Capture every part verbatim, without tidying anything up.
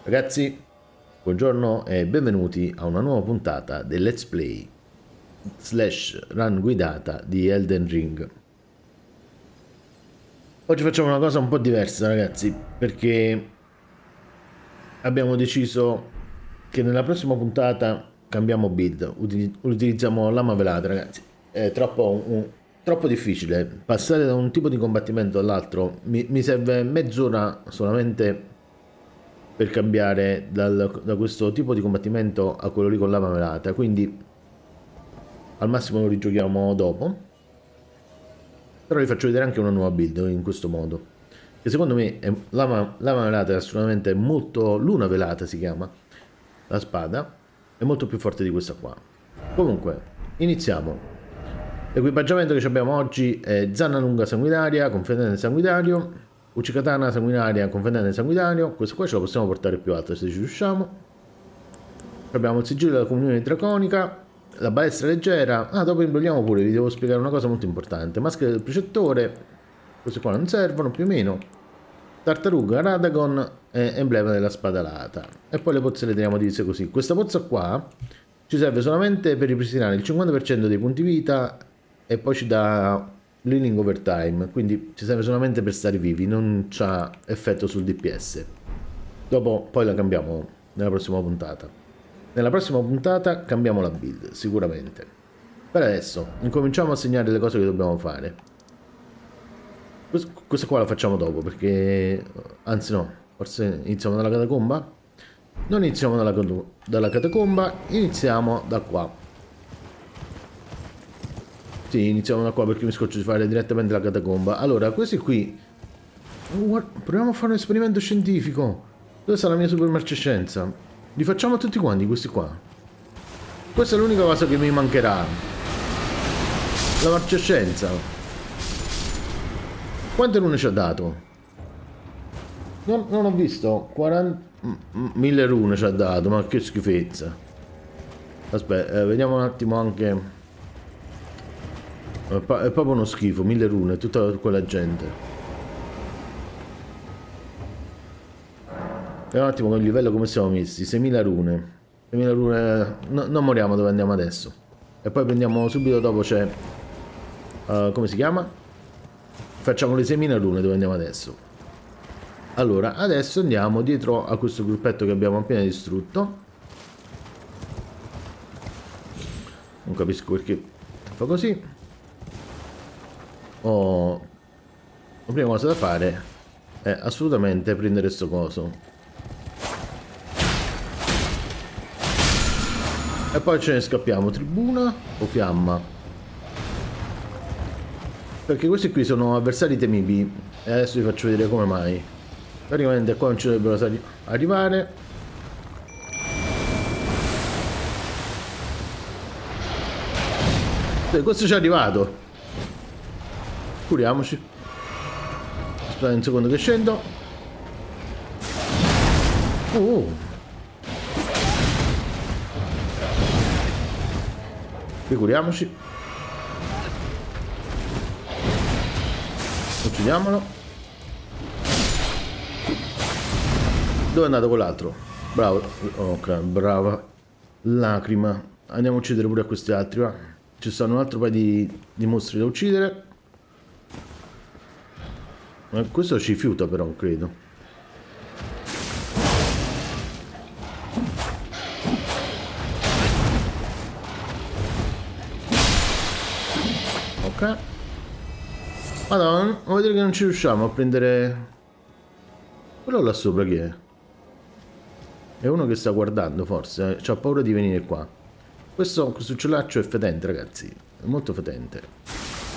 Ragazzi, buongiorno e benvenuti a una nuova puntata del Let's Play slash run guidata di Elden Ring. Oggi facciamo una cosa un po' diversa, ragazzi, perché abbiamo deciso che nella prossima puntata cambiamo build, util utilizziamo lama velata, ragazzi. È troppo, un, troppo difficile passare da un tipo di combattimento all'altro. Mi, mi serve mezz'ora solamente per cambiare dal, da questo tipo di combattimento a quello lì con lama velata, quindi al massimo lo rigiochiamo dopo. Però vi faccio vedere anche una nuova build in questo modo, che secondo me è, lama, lama velata è assolutamente molto, luna velata si chiama la spada, è molto più forte di questa qua. Comunque iniziamo. L'equipaggiamento che abbiamo oggi è zanna lunga sanguinaria con fendente sanguinario, Ucikatana sanguinaria con fendente sanguinario. Questo qua ce la possiamo portare più alta se ci riusciamo. Abbiamo il sigillo della comunione draconica, la balestra leggera. Ah, dopo imbrogliamo pure, vi devo spiegare una cosa molto importante. Maschera del precettore, queste qua non servono più o meno. Tartaruga, Radagon e emblema della spada alata. E poi le pozze le teniamo divise così. Questa pozza qua ci serve solamente per ripristinare il cinquanta per cento dei punti vita e poi ci dà Bleeding Overtime, quindi ci serve solamente per stare vivi, non c'ha effetto sul D P S. Dopo poi la cambiamo nella prossima puntata. Nella prossima puntata cambiamo la build, sicuramente. Per adesso incominciamo a segnare le cose che dobbiamo fare. Questa qua la facciamo dopo perché... anzi no, forse iniziamo dalla catacomba? Non iniziamo dalla, dalla catacomba, iniziamo da qua. Sì, iniziamo da qua perché mi scoccio di fare direttamente la catacomba. Allora, questi qui... Guarda, proviamo a fare un esperimento scientifico. Dove sta la mia super marcescenza? Li facciamo tutti quanti, questi qua. Questa è l'unica cosa che mi mancherà. La marcescenza. Quante rune ci ha dato? Non, non ho visto. quaranta... mille rune ci ha dato, ma che schifezza. Aspetta, eh, vediamo un attimo anche... È proprio uno schifo, mille rune, tutta quella gente. Vediamo un attimo con il livello come siamo messi, seimila rune. seimila rune, no, non moriamo dove andiamo adesso. E poi prendiamo subito dopo c'è... Uh, come si chiama? Facciamo le seimila rune dove andiamo adesso. Allora, adesso andiamo dietro a questo gruppetto che abbiamo appena distrutto. Non capisco perché fa così. Oh, la prima cosa da fare è assolutamente prendere sto coso e poi ce ne scappiamo. Tribuna o fiamma, perché questi qui sono avversari temibili e adesso vi faccio vedere come mai. Praticamente qua non ci dovrebbero arrivare. E questo ci è arrivato. Curiamoci. Aspetta un secondo che scendo. Oh. Ricuriamoci. Uccidiamolo. Dove è andato quell'altro? Bravo. Ok, brava. Lacrima. Andiamo a uccidere pure a questi altri, va. Ci stanno un altro paio di, di mostri da uccidere. Questo ci fiuta però, credo. Ok. Madonna, vuol dire che non ci riusciamo a prendere... Quello là sopra chi è? È uno che sta guardando forse, c'ha paura di venire qua. Questo, questo uccellaccio è fetente, ragazzi. È molto fetente.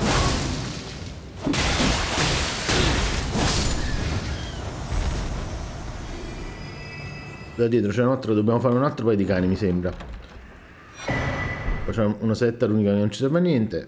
Da dietro c'è un altro, dobbiamo fare un altro paio di cani, mi sembra. Poi c'è una setta, l'unica che non ci serve a niente.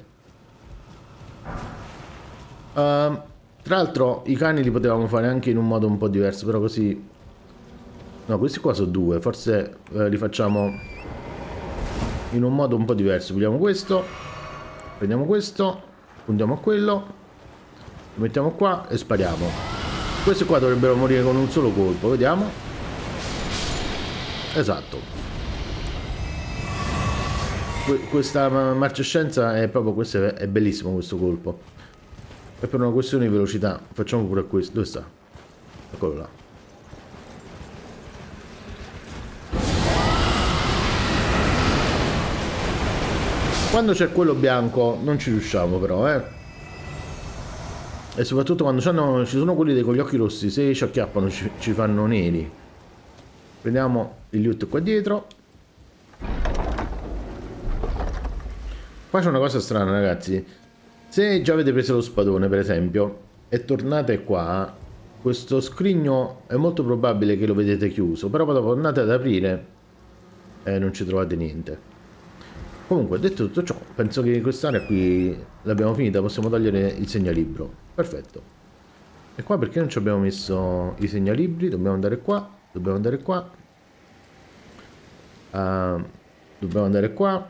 Uh, tra l'altro i cani li potevamo fare anche in un modo un po' diverso, però così... No, questi qua sono due, forse eh, li facciamo in un modo un po' diverso. Prendiamo questo, prendiamo questo, puntiamo a quello, lo mettiamo qua e spariamo. Questi qua dovrebbero morire con un solo colpo, vediamo. Esatto. Questa marcescenza è proprio, questo è, è bellissimo questo colpo. E per una questione di velocità facciamo pure questo. Dove sta? Eccolo là. Quando c'è quello bianco non ci riusciamo però, eh. E soprattutto quando ci sono quelli con gli occhi rossi, se ci acchiappano ci, ci fanno neri. Prendiamo il loot qua dietro. Qua c'è una cosa strana, ragazzi. Se già avete preso lo spadone, per esempio, e tornate qua, questo scrigno è molto probabile che lo vedete chiuso, però poi dopo andate ad aprire e non ci trovate niente. Comunque, detto tutto ciò, penso che quest'area qui l'abbiamo finita, possiamo togliere il segnalibro. Perfetto. E qua perché non ci abbiamo messo i segnalibri? Dobbiamo andare qua, dobbiamo andare qua. Uh, dobbiamo andare qua.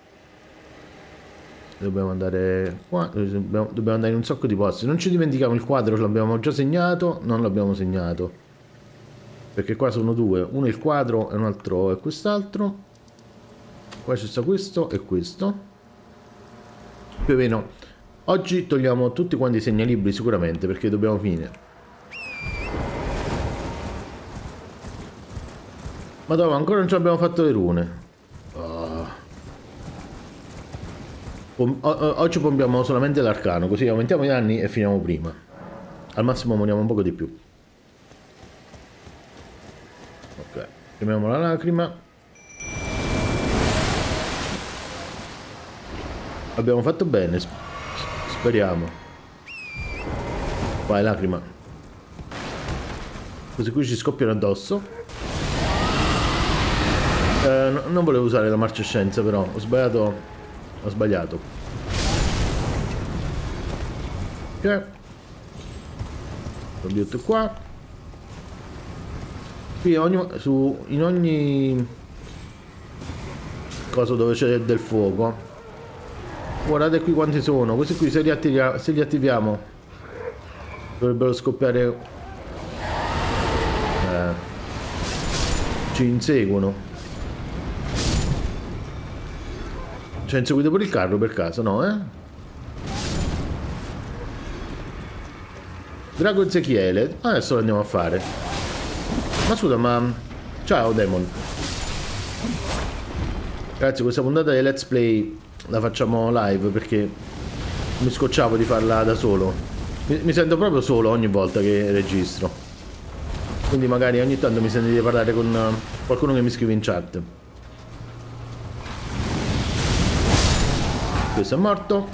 Dobbiamo andare qua, dobbiamo, dobbiamo andare in un sacco di posti. Non ci dimentichiamo il quadro, l'abbiamo già segnato, non l'abbiamo segnato. Perché qua sono due, uno è il quadro e un altro è quest'altro. Qua ci sta questo e questo. Più o meno. Oggi togliamo tutti quanti i segnalibri sicuramente, perché dobbiamo finire. Ma dove ancora non ci abbiamo fatto le rune. Oh. Oggi pompiamo solamente l'arcano, così aumentiamo i danni e finiamo prima. Al massimo moriamo un poco di più. Ok, chiamiamo la lacrima. Abbiamo fatto bene, speriamo. Vai, lacrima. Così qui ci scoppiano addosso. Eh, no, non volevo usare la marcescenza, però ho sbagliato. Ho sbagliato. Ok. Computer qua. Qui ogni, su, in ogni cosa dove c'è del fuoco. Guardate qui quanti sono. Questi qui se li, attiviamo, se li attiviamo dovrebbero scoppiare. Eh, ci inseguono. Cioè, inseguite pure il carro per caso, no, eh? Drago Ezechiele. Adesso lo andiamo a fare. Ma scusa, ma... Ciao, Demon. Ragazzi, questa puntata di Let's Play la facciamo live perché mi scocciavo di farla da solo. Mi, mi sento proprio solo ogni volta che registro. Quindi magari ogni tanto mi sentite parlare con qualcuno che mi scrive in chat. Questo è morto.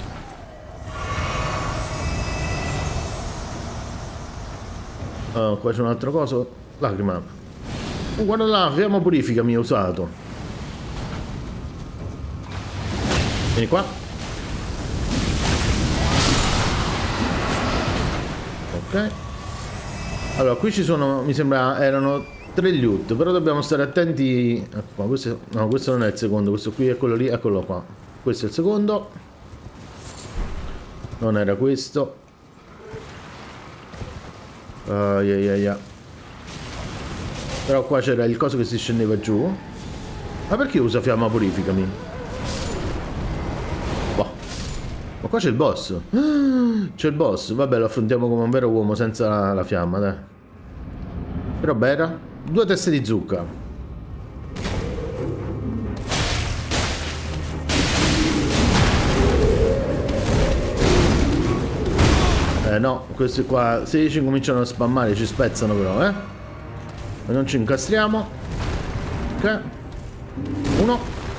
Oh, qua c'è un altro coso. Lacrima. Oh, guarda là, fiamma purifica mi ha usato. Vieni qua. Ok. Allora, qui ci sono, mi sembra, erano tre loot, però dobbiamo stare attenti. Ecco qua, questo, no, questo non è il secondo, questo qui è quello lì, eccolo qua. Questo è il secondo. Non era questo. Uh, yeah, yeah, yeah. Però qua c'era il coso che si scendeva giù. Ma perché usa fiamma purificami? Boh. Ma qua c'è il boss. C'è il boss. Vabbè, lo affrontiamo come un vero uomo senza la, la fiamma, dai. Però bera. Due teste di zucca. Eh no, questi qua, se ci cominciano a spammare ci spezzano però, eh. Ma non ci incastriamo. Ok. Uno.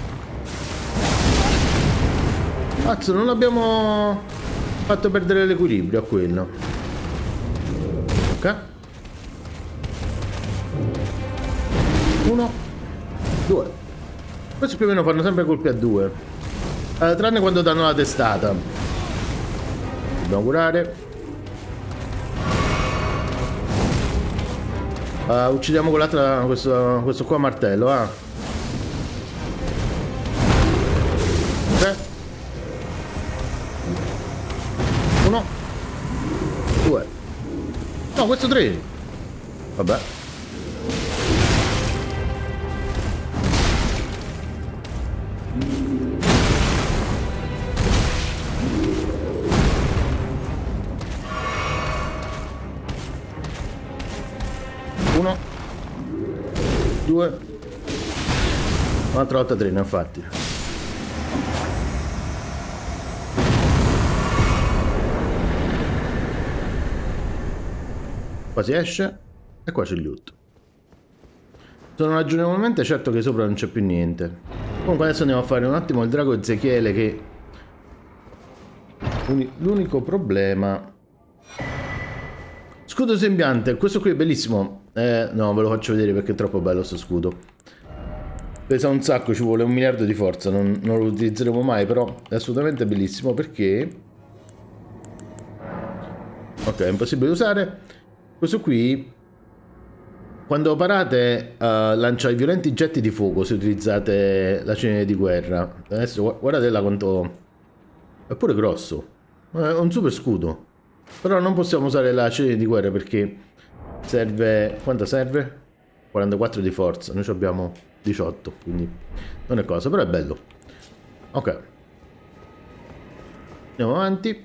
Cazzo, non abbiamo fatto perdere l'equilibrio a quello. Ok. Uno. Due. Questi più o meno fanno sempre colpi a due. Eh, tranne quando danno la testata. Dobbiamo curare. Uh, uccidiamo quell'altra, questo, questo qua martello, ah. Ok. Uno. Due. No, questo tre. Vabbè. Uno, due, un'altra volta tre, ne ho fatti. Qua si esce e qua c'è il loot. Sono ragionevolmente certo che sopra non c'è più niente. Comunque adesso andiamo a fare un attimo il drago Ezechiele, che l'unico problema... Scudo sembiante, questo qui è bellissimo. Eh, no, ve lo faccio vedere perché è troppo bello sto scudo. Pesa un sacco, ci vuole un miliardo di forza, non, non lo utilizzeremo mai, però è assolutamente bellissimo perché... Ok, è impossibile da usare. Questo qui... Quando parate uh, lancia i violenti getti di fuoco se utilizzate la cenere di guerra. Adesso guardate là quanto... È pure grosso. È un super scudo. Però non possiamo usare la cenere di guerra perché serve... Quanto serve? quarantaquattro di forza. Noi abbiamo diciotto, quindi non è cosa, però è bello. Ok. Andiamo avanti.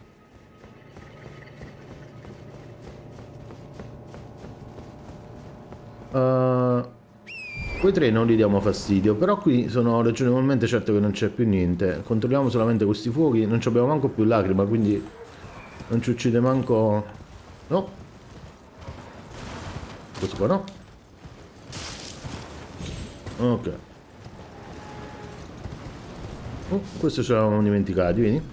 Uh, quei tre non gli diamo fastidio, però qui sono ragionevolmente certo che non c'è più niente. Controlliamo solamente questi fuochi, non ci abbiamo manco più lacrima, quindi non ci uccide manco. No, questo qua no. Ok. Oh, questo ce l'avevamo dimenticati, vedi?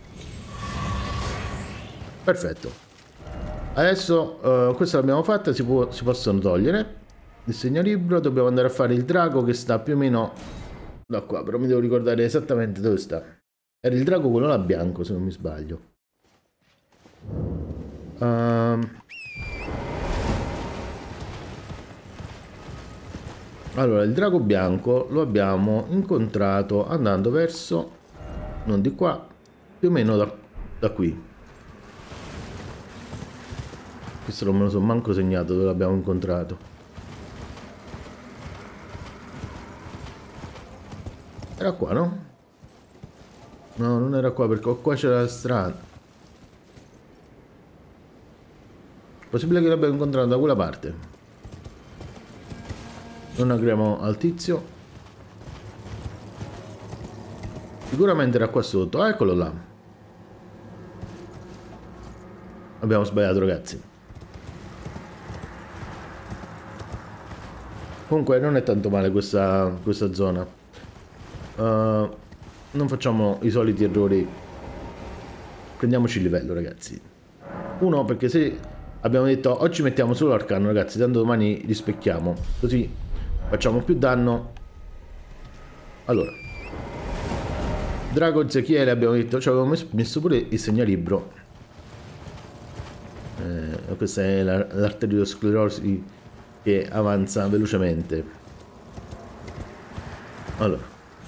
Perfetto. Adesso uh, questa l'abbiamo fatta, si, può, si possono togliere. Il segnalibro, dobbiamo andare a fare il drago che sta più o meno da qua, però mi devo ricordare esattamente dove sta. Era il drago quello là bianco, se non mi sbaglio. Um... Allora, il drago bianco lo abbiamo incontrato andando verso, non di qua, più o meno da, da qui. Questo non me lo sono manco segnato dove l'abbiamo incontrato. Era qua, no? No, non era qua perché qua c'era la strada. Possibile che l'abbiamo incontrato da quella parte. Non agriamo al tizio. Sicuramente era qua sotto. Ah, eccolo là. Abbiamo sbagliato, ragazzi. Comunque non è tanto male questa, questa zona. Uh, non facciamo i soliti errori. Prendiamoci il livello, ragazzi. Uno, perché se abbiamo detto oggi mettiamo solo arcano, ragazzi, tanto domani rispecchiamo, così facciamo più danno. Allora, drago Ezechiele abbiamo detto, ci avevo messo pure il segnalibro. Eh, questa è l'arteriosclerosi che avanza velocemente. Allora,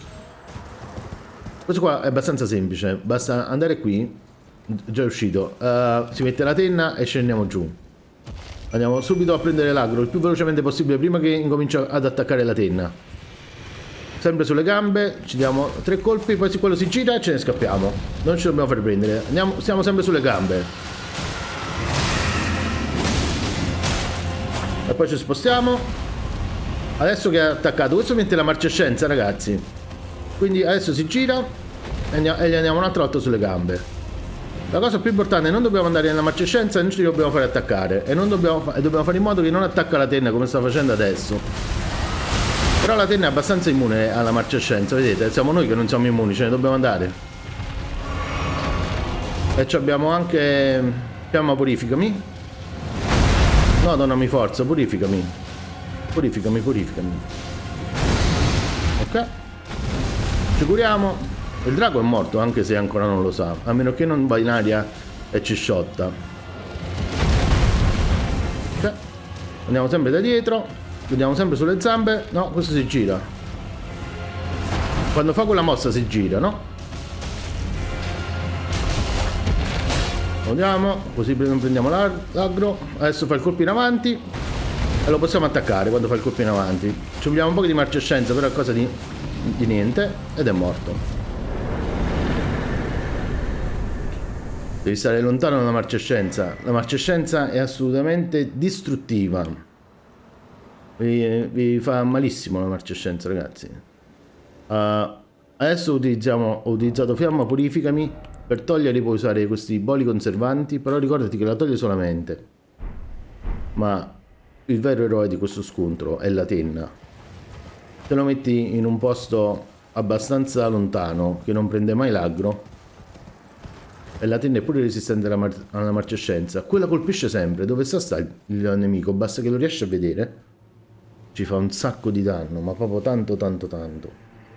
questo qua è abbastanza semplice, basta andare qui, già è uscito, uh, si mette la tenna e scendiamo giù. Andiamo subito a prendere l'agro il più velocemente possibile prima che incomincia ad attaccare la tenna. Sempre sulle gambe, ci diamo tre colpi, poi quello si gira e ce ne scappiamo. Non ci dobbiamo fare prendere, andiamo, stiamo sempre sulle gambe. E poi ci spostiamo. Adesso che ha attaccato, questo mette la marcescenza, ragazzi. Quindi adesso si gira e gli andiamo un'altra volta sulle gambe. La cosa più importante è non dobbiamo andare nella marcescenza e non ci dobbiamo fare attaccare. E, non dobbiamo, fa e dobbiamo fare in modo che non attacca la tenna come sta facendo adesso. Però la tenna è abbastanza immune alla marcescenza, vedete? Siamo noi che non siamo immuni, ce ne dobbiamo andare. E abbiamo anche... Fiamma purificami. No, donami forza, purificami. Purificami, purificami. Ok. Ci curiamo. Il drago è morto anche se ancora non lo sa. A meno che non va in aria e ci sciotta. Ok. Andiamo sempre da dietro. Vediamo sempre sulle zampe. No, questo si gira. Quando fa quella mossa si gira, no? Andiamo. Così non prendiamo l'agro. Adesso fa il colpo in avanti. E lo possiamo attaccare quando fa il colpo in avanti. Ci vogliamo un po' di marcescenza, però è cosa di, di niente. Ed è morto. Devi stare lontano dalla marcescenza. La marcescenza è assolutamente distruttiva. Vi, vi fa malissimo la marcescenza, ragazzi. Uh, adesso utilizziamo, ho utilizzato fiamma purificami. Per toglierli puoi usare questi boli conservanti, però ricordati che la toglie solamente. Ma il vero eroe di questo scontro è la tenna. Se lo metti in un posto abbastanza lontano, che non prende mai l'aggro, e la tenna è pure resistente alla, mar alla marcescenza, quella colpisce sempre. Dove sta sta il, il nemico? Basta che lo riesci a vedere. Ci fa un sacco di danno, ma proprio tanto tanto tanto.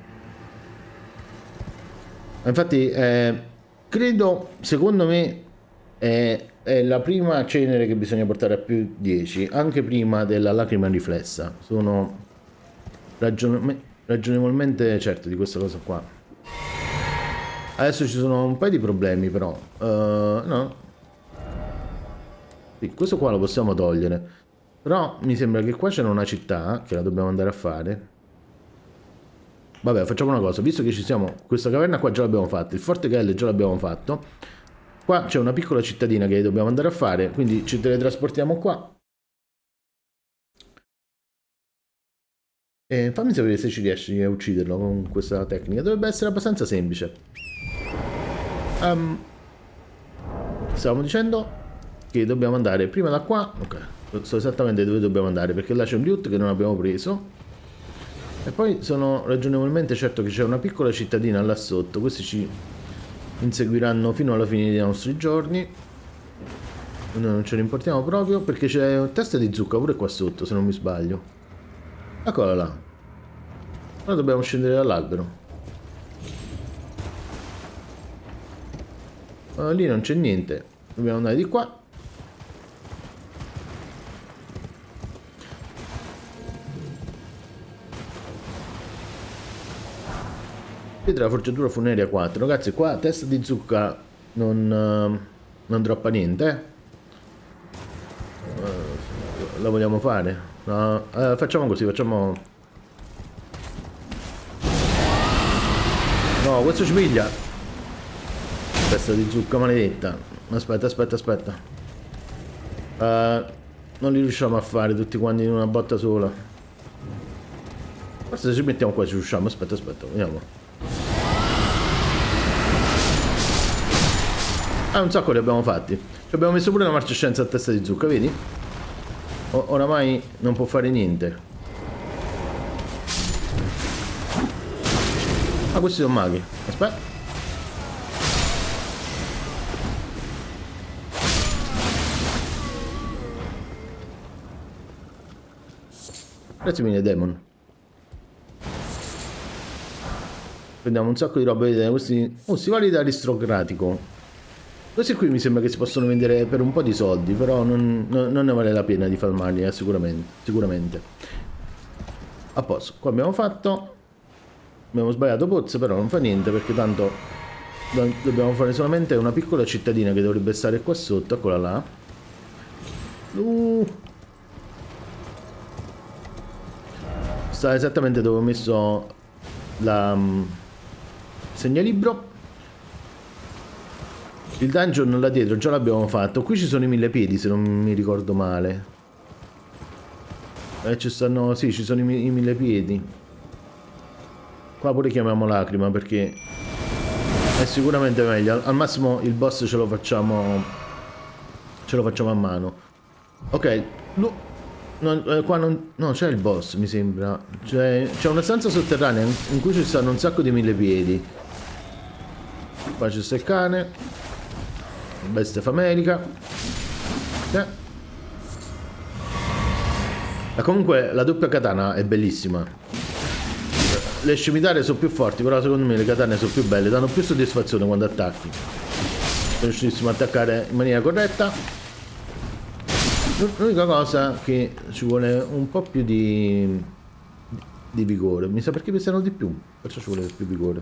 Infatti eh, credo, secondo me è, è la prima cenere che bisogna portare a più dieci, anche prima della lacrima riflessa. Sono ragione ragionevolmente certo di questa cosa qua. Adesso ci sono un paio di problemi però. Uh, no. Sì, questo qua lo possiamo togliere. Però mi sembra che qua c'è una città che la dobbiamo andare a fare. Vabbè, facciamo una cosa. Visto che ci siamo, questa caverna qua già l'abbiamo fatta, il Forte Gale già l'abbiamo fatto. Qua c'è una piccola cittadina che dobbiamo andare a fare, quindi ci teletrasportiamo qua. E fammi sapere se ci riesci a ucciderlo con questa tecnica. Dovrebbe essere abbastanza semplice. Um, stavamo dicendo che dobbiamo andare prima da qua. Ok, so esattamente dove dobbiamo andare, perché là c'è un loot che non abbiamo preso. E poi sono ragionevolmente certo che c'è una piccola cittadina là sotto. Questi ci inseguiranno fino alla fine dei nostri giorni. Noi non ce ne importiamo proprio, perché c'è una testa di zucca pure qua sotto, se non mi sbaglio. Eccola là. Ora dobbiamo scendere dall'albero. Uh, lì non c'è niente. Dobbiamo andare di qua. Pietra forgiatura funerea quattro. Ragazzi, qua testa di zucca non, uh, non droppa niente, eh? Uh, la vogliamo fare? No, uh, facciamo così, facciamo... No, questo ci piglia. Testa di zucca maledetta. Aspetta, aspetta, aspetta. Uh, non li riusciamo a fare tutti quanti in una botta sola. Forse se ci mettiamo qua ci riusciamo. Aspetta, aspetta, vediamo. Ah, un sacco li abbiamo fatti. Ci abbiamo messo pure una marcescenza a testa di zucca, vedi? O oramai non può fare niente. Ah, questi sono maghi. Aspetta. Grazie mille, Demon. Prendiamo un sacco di roba, vedete, questi... Oh, stivali da aristocratico. Questi qui mi sembra che si possono vendere per un po' di soldi, però non, non, non ne vale la pena di farmarli, eh, sicuramente, sicuramente. A posto, qua abbiamo fatto. Abbiamo sbagliato pozze, però non fa niente, perché tanto do dobbiamo fare solamente una piccola cittadina che dovrebbe stare qua sotto, eccola là. Uh. Sta esattamente dove ho messo la um, segnalibro. Il dungeon là dietro già l'abbiamo fatto. Qui ci sono i mille piedi, se non mi ricordo male. Eh, ci stanno... Sì, ci sono i, mi i mille piedi. Qua pure chiamiamo lacrima, perché è sicuramente meglio. Al, al massimo il boss ce lo facciamo... Ce lo facciamo a mano. Ok. No, no, eh, qua non... No, c'è il boss, mi sembra. C'è una stanza sotterranea in cui ci stanno un sacco di mille piedi. Qua c'è il cane. Bestia famelica. Eh. Ma comunque la doppia katana è bellissima. Le scimitare sono più forti, però secondo me le katane sono più belle, danno più soddisfazione quando attacchi. Se riuscissimo a attaccare in maniera corretta. L'unica cosa che ci vuole un po' più di di vigore. Mi sa perché pesano di più, perciò ci vuole più vigore.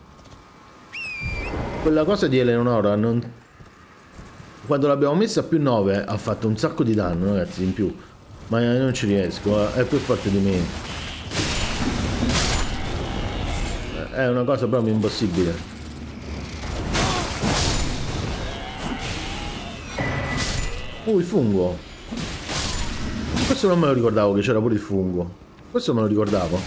Quella cosa di Eleonora non... Quando l'abbiamo messa a più nove ha fatto un sacco di danno, ragazzi, in più. Ma non ci riesco, è più forte di me. È una cosa proprio impossibile. Uh, il fungo. Questo non me lo ricordavo che c'era pure il fungo. Questo me lo ricordavo.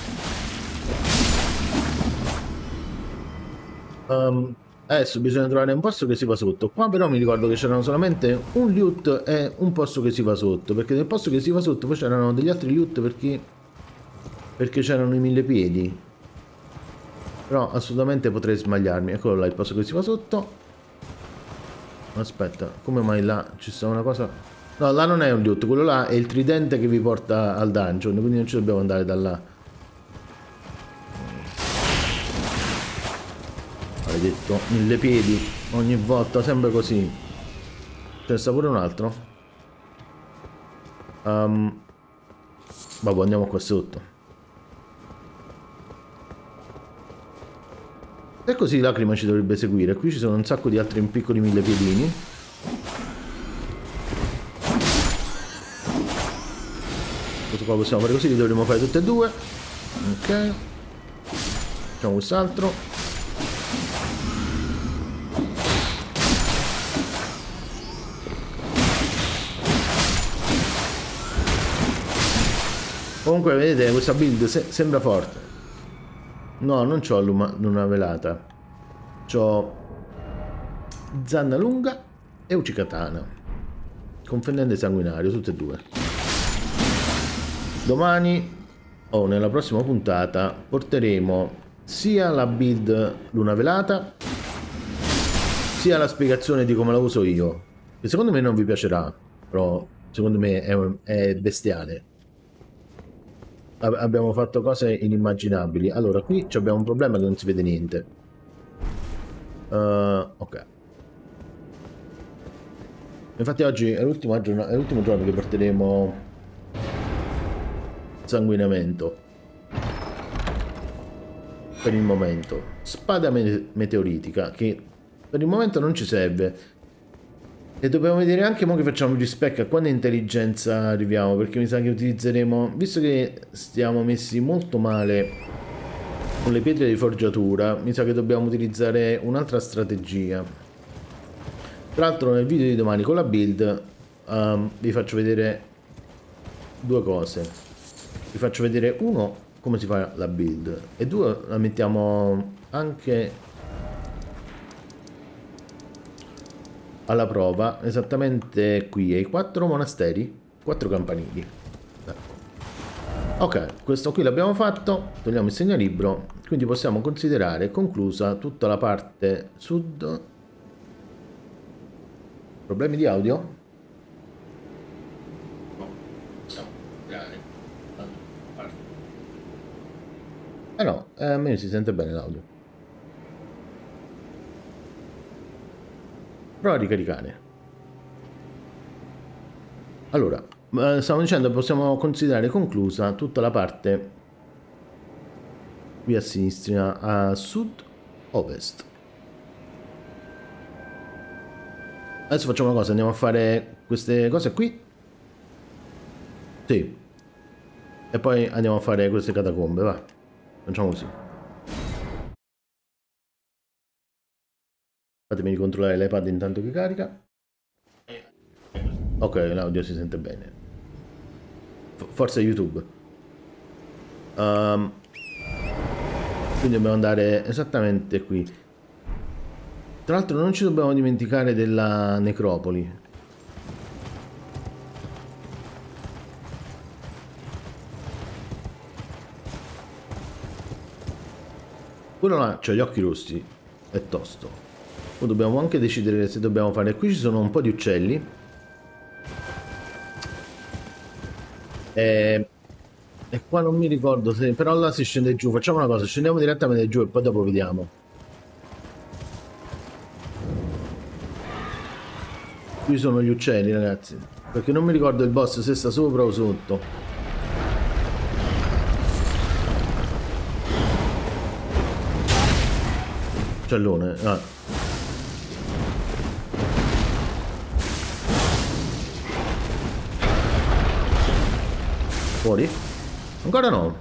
Um, adesso bisogna trovare un posto che si va sotto. Qua però mi ricordo che c'erano solamente un loot e un posto che si va sotto. Perché nel posto che si va sotto poi c'erano degli altri loot perché... Perché c'erano i mille piedi. Però assolutamente potrei sbagliarmi. Eccolo là, il posto che si va sotto. Aspetta, come mai là ci sta una cosa... No, là non è un loot, quello là è il tridente che vi porta al dungeon, quindi non ci dobbiamo andare da là. Maledetto, mille piedi, ogni volta, sempre così. Ce ne sta pure un altro. Um, vabbè, andiamo qua sotto. E così Lacrima ci dovrebbe seguire. Qui ci sono un sacco di altri piccoli mille piedini. Questo qua possiamo fare così, li dovremmo fare tutti e due. Ok. Facciamo quest'altro. Comunque vedete questa build se sembra forte. No, non c'ho luna velata. C'ho zanna lunga e ucikatana. Confendente sanguinario, tutte e due. Domani o nella prossima puntata porteremo sia la build luna velata sia la spiegazione di come la uso io, che secondo me non vi piacerà, però secondo me è, è bestiale. Abbiamo fatto cose inimmaginabili. Allora, qui abbiamo un problema che non si vede niente. Uh, ok. Infatti oggi è l'ultimo giorno, è l'ultimo giorno che porteremo sanguinamento. Per il momento. Spada meteoritica, che per il momento non ci serve. E dobbiamo vedere anche mo che facciamo gli spec a quanta intelligenza arriviamo, perché mi sa che utilizzeremo, visto che stiamo messi molto male con le pietre di forgiatura, mi sa che dobbiamo utilizzare un'altra strategia. Tra l'altro nel video di domani con la build um, vi faccio vedere due cose. Vi faccio vedere uno come si fa la build e due la mettiamo anche alla prova, esattamente qui, ai quattro monasteri, quattro campanili. Ecco. Ok, questo qui l'abbiamo fatto, togliamo il segnalibro, quindi possiamo considerare conclusa tutta la parte sud. Problemi di audio? No, possiamo creare. Eh no, eh, a me si sente bene l'audio. Prova a ricaricare. Allora, stavo dicendo che possiamo considerare conclusa tutta la parte qui a sinistra, a sud-ovest. Adesso facciamo una cosa, andiamo a fare queste cose qui. Sì. E poi andiamo a fare queste catacombe, va. Facciamo così. Fatemi controllare l'iPad intanto che carica. Ok, l'audio si sente bene. Forse YouTube. Um, quindi dobbiamo andare esattamente qui. Tra l'altro non ci dobbiamo dimenticare della necropoli. Quello là c'ha gli occhi rossi. È tosto. Poi dobbiamo anche decidere se dobbiamo fare... Qui ci sono un po' di uccelli. E... e qua non mi ricordo se... Però là si scende giù. Facciamo una cosa, scendiamo direttamente giù e poi dopo vediamo. Qui sono gli uccelli, ragazzi. Perché non mi ricordo il boss se sta sopra o sotto. Uccellone, ah. Fuori? Ancora no.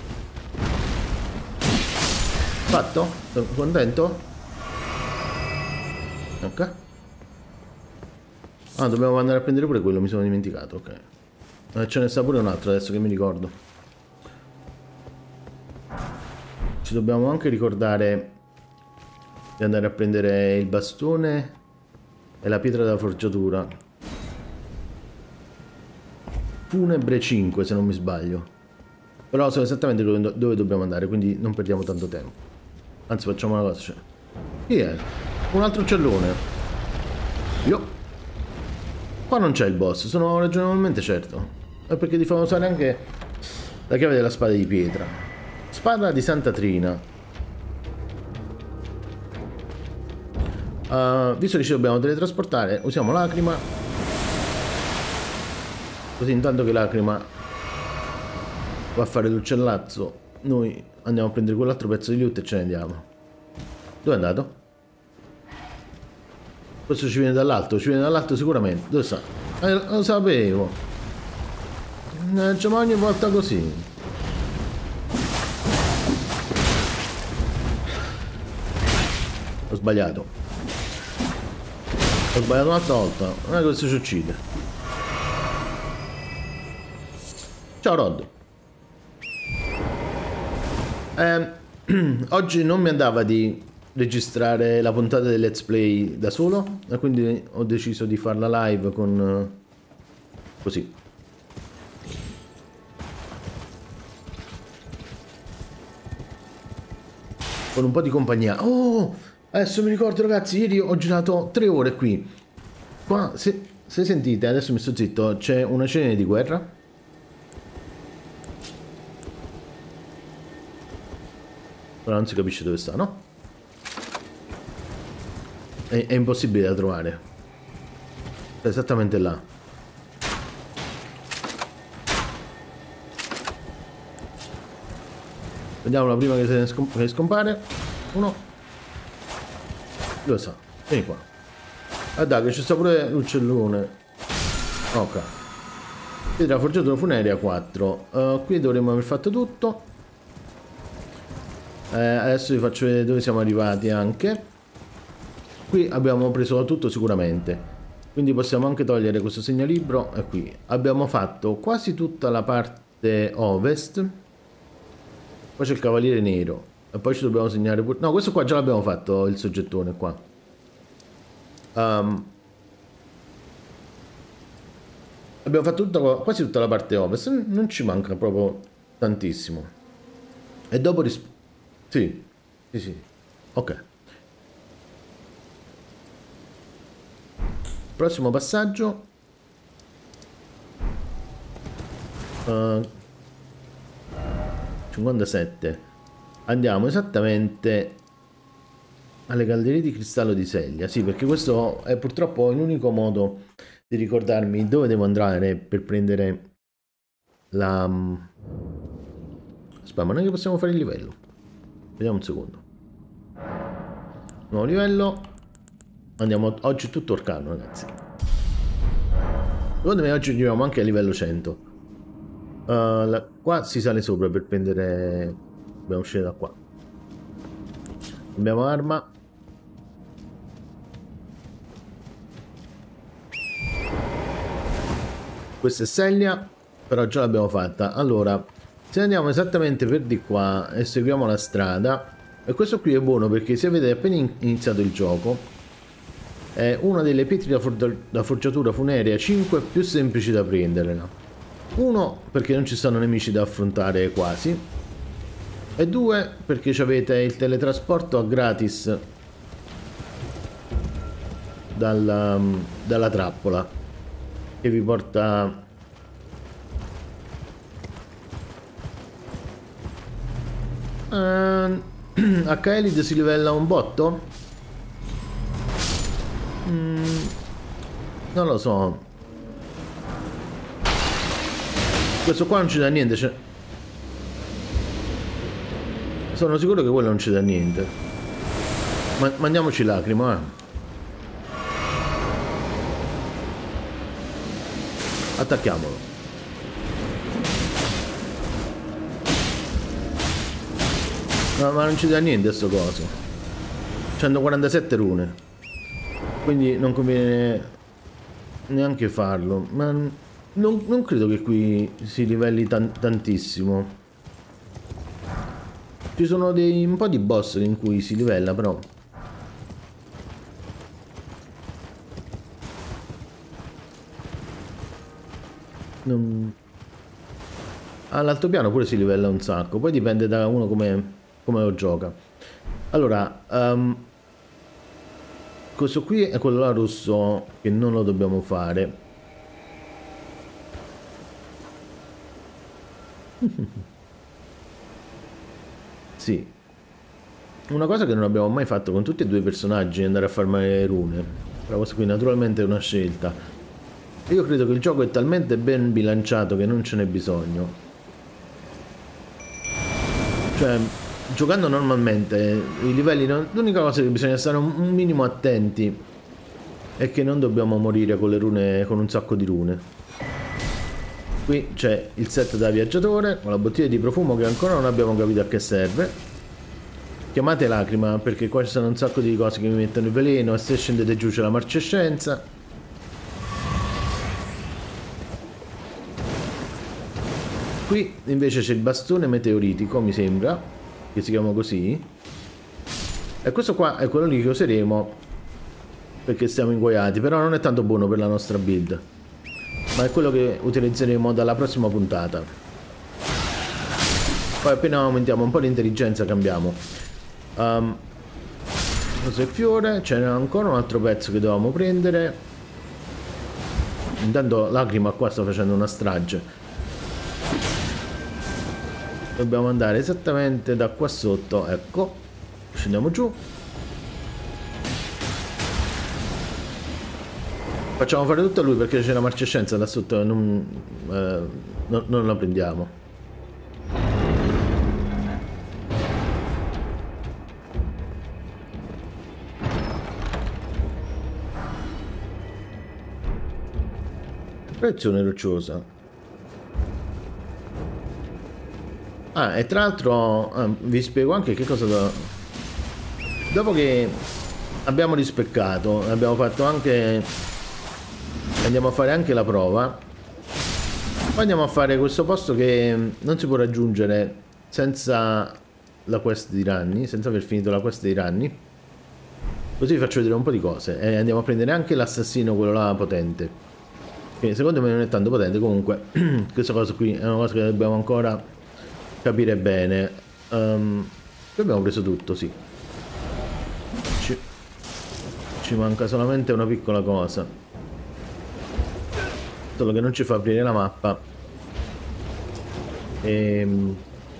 Fatto? Sono contento? Ok. Ah, dobbiamo andare a prendere pure quello, mi sono dimenticato, ok. Eh, ce ne sta pure un altro adesso che mi ricordo. Ci dobbiamo anche ricordare di andare a prendere il bastone e la pietra della forgiatura. Funebre cinque se non mi sbaglio. Però so esattamente dove, dove dobbiamo andare, quindi non perdiamo tanto tempo. Anzi, facciamo una cosa. Cioè. Chi è? Un altro uccellone. Io. Qua non c'è il boss, sono ragionevolmente certo. È perché ti fa usare anche la chiave della spada di pietra. Spada di Santa Trina. Uh, visto che ci dobbiamo teletrasportare, usiamo lacrima. Così intanto che lacrima va a fare l'uccellazzo, noi andiamo a prendere quell'altro pezzo di loot e ce ne andiamo. Dove è andato? Questo ci viene dall'alto, ci viene dall'alto sicuramente. Dove sta? Eh, lo sapevo. Eh, ci ogni volta così. Ho sbagliato. Ho sbagliato un'altra volta. Non è che questo ci uccide. Ciao Rod. Eh, oggi non mi andava di registrare la puntata del let's play da solo e quindi ho deciso di farla live con così. Con un po' di compagnia. Oh, adesso mi ricordo ragazzi, ieri ho girato tre ore qui. Qua, se, se sentite, adesso mi sto zitto, c'è una scena di guerra. Però non si capisce dove sta, no? È, è impossibile da trovare. È esattamente là. Vediamola prima che, se ne scom che scompare. Uno. Dove sta? Vieni qua. Ah dai, che ci sta pure l'uccellone. Ok. Pietra forgiatura funerea quattro. Uh, qui dovremmo aver fatto tutto. Eh, adesso vi faccio vedere dove siamo arrivati anche. Qui abbiamo preso tutto sicuramente, quindi possiamo anche togliere questo segnalibro. E qui abbiamo fatto quasi tutta la parte ovest. Poi c'è il cavaliere nero e poi ci dobbiamo segnare pure... No, questo qua già l'abbiamo fatto, il soggettone qua. um, Abbiamo fatto tutta, quasi tutta la parte ovest. Non ci manca proprio tantissimo. E dopo risp... Sì, sì, sì. Ok. Prossimo passaggio. Uh, cinquantasette. Andiamo esattamente alle gallerie di cristallo di Sellia. Sì, perché questo è purtroppo l'unico modo di ricordarmi dove devo andare per prendere la... Aspetta, ma non è che possiamo fare il livello. Vediamo un secondo. Nuovo livello. Andiamo oggi tutto orcano, ragazzi. Secondo me oggi arriviamo anche a livello cento. Uh, la, qua si sale sopra per prendere... Dobbiamo uscire da qua. Abbiamo arma. Questa è Sellia, però già l'abbiamo fatta. Allora, se andiamo esattamente per di qua e seguiamo la strada, e questo qui è buono perché se avete appena iniziato il gioco, è una delle pietre da, for da forgiatura funerea cinque più semplici da prenderla. Uno, perché non ci sono nemici da affrontare quasi, e due, perché avete il teletrasporto a gratis dalla, dalla trappola che vi porta uh, H Elite si livella un botto? Mm, non lo so. Questo qua non ci dà niente, cioè... Sono sicuro che quello non ci dà niente. Ma mandiamoci lacrima, eh. Attacchiamolo. No, ma non ci dà niente sto coso. centoquarantasette rune. Quindi non conviene neanche farlo. Ma Non, non credo che qui si livelli tan tantissimo. Ci sono dei, un po' di boss in cui si livella, però. Non... All'altopiano pure si livella un sacco, poi dipende da uno come, come lo gioca. Allora, um, questo qui è quello là rosso che non lo dobbiamo fare. Sì. Una cosa che non abbiamo mai fatto con tutti e due i personaggi è andare a farmare le rune. Però questa qui naturalmente è una scelta. Io credo che il gioco è talmente ben bilanciato che non ce n'è bisogno. Cioè, giocando normalmente, i livelli... Non... L'unica cosa che bisogna stare un, un minimo attenti è che non dobbiamo morire con le rune, con un sacco di rune. Qui c'è il set da viaggiatore, con la bottiglia di profumo che ancora non abbiamo capito a che serve. Chiamate lacrima, perché qua ci sono un sacco di cose che mi mettono il veleno e se scendete giù c'è la marcescenza. Qui invece c'è il bastone meteoritico, mi sembra, che si chiama così. E questo qua è quello lì che useremo perché stiamo inguaiati, però non è tanto buono per la nostra build. Ma è quello che utilizzeremo dalla prossima puntata. Poi appena aumentiamo un po' di intelligenza cambiamo. Um, questo è il fiore, c'era ancora un altro pezzo che dovevamo prendere. Intanto Lacrima qua sta facendo una strage. Dobbiamo andare esattamente da qua sotto, ecco. Scendiamo giù. Facciamo fare tutto a lui perché c'è la marcescenza da sotto e non, eh, non, non la prendiamo. Proiezione rocciosa. Ah, e tra l'altro ah, vi spiego anche che cosa do... Dopo che abbiamo rispeccato, abbiamo fatto anche... Andiamo a fare anche la prova. Poi andiamo a fare questo posto che non si può raggiungere senza la quest di Ranni, senza aver finito la quest di Ranni. Così vi faccio vedere un po' di cose. E andiamo a prendere anche l'assassino, quello là potente. Che secondo me non è tanto potente, comunque questa cosa qui è una cosa che dobbiamo ancora capire bene. Um, abbiamo preso tutto, sì. Ci, ci manca solamente una piccola cosa. Solo che non ci fa aprire la mappa. E...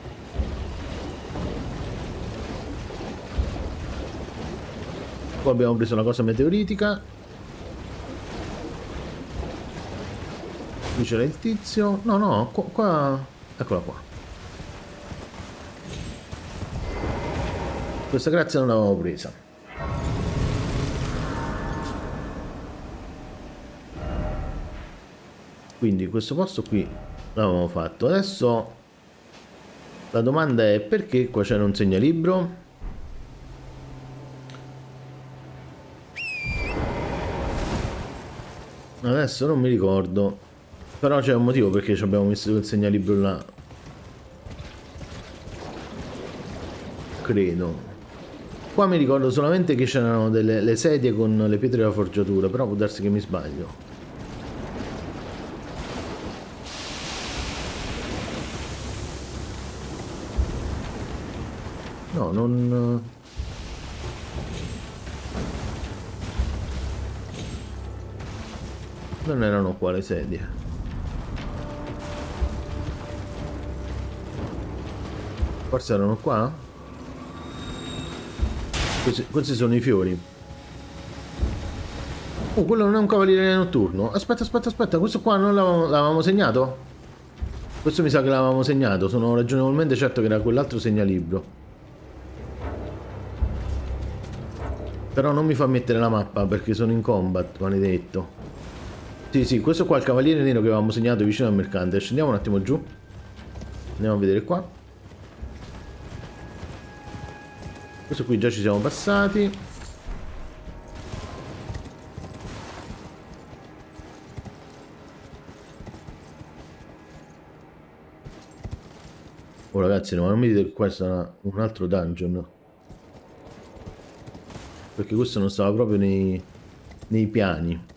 Qua abbiamo preso la cosa meteoritica. Qui c'era il tizio. No, no, qua... qua... Eccola qua. Questa grazia non l'avevo presa. Quindi questo posto qui l'avevamo fatto. Adesso la domanda è: perché qua c'era un segnalibro? Adesso non mi ricordo. Però c'è un motivo perché ci abbiamo messo quel segnalibro là. Credo. Qua mi ricordo solamente che c'erano delle le sedie con le pietre della forgiatura, però può darsi che mi sbaglio. No, non... Non erano qua le sedie. Forse erano qua? Questi, questi sono i fiori. Oh, quello non è un cavaliere notturno. Aspetta, aspetta, aspetta. Questo qua non l'avevamo segnato? Questo mi sa che l'avevamo segnato. Sono ragionevolmente certo che era quell'altro segnalibro. Però non mi fa mettere la mappa perché sono in combat, maledetto. Sì, sì, questo qua è il cavaliere nero che avevamo segnato vicino al mercante. Scendiamo un attimo giù. Andiamo a vedere qua. Questo qui già ci siamo passati. Oh ragazzi, no, non mi dite che questo è un altro dungeon. Perché questo non stava proprio nei, nei piani.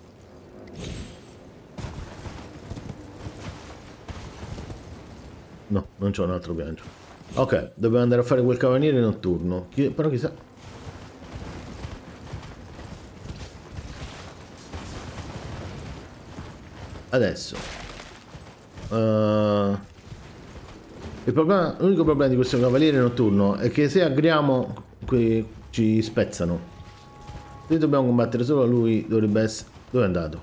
No, non c'è un altro piano. Ok, dobbiamo andare a fare quel cavaliere notturno. Chi, però chissà... Adesso. Uh, il problema, l'unico problema di questo cavaliere notturno è che se aggriamo qui ci spezzano. Se dobbiamo combattere solo lui, dovrebbe essere... Dove è andato?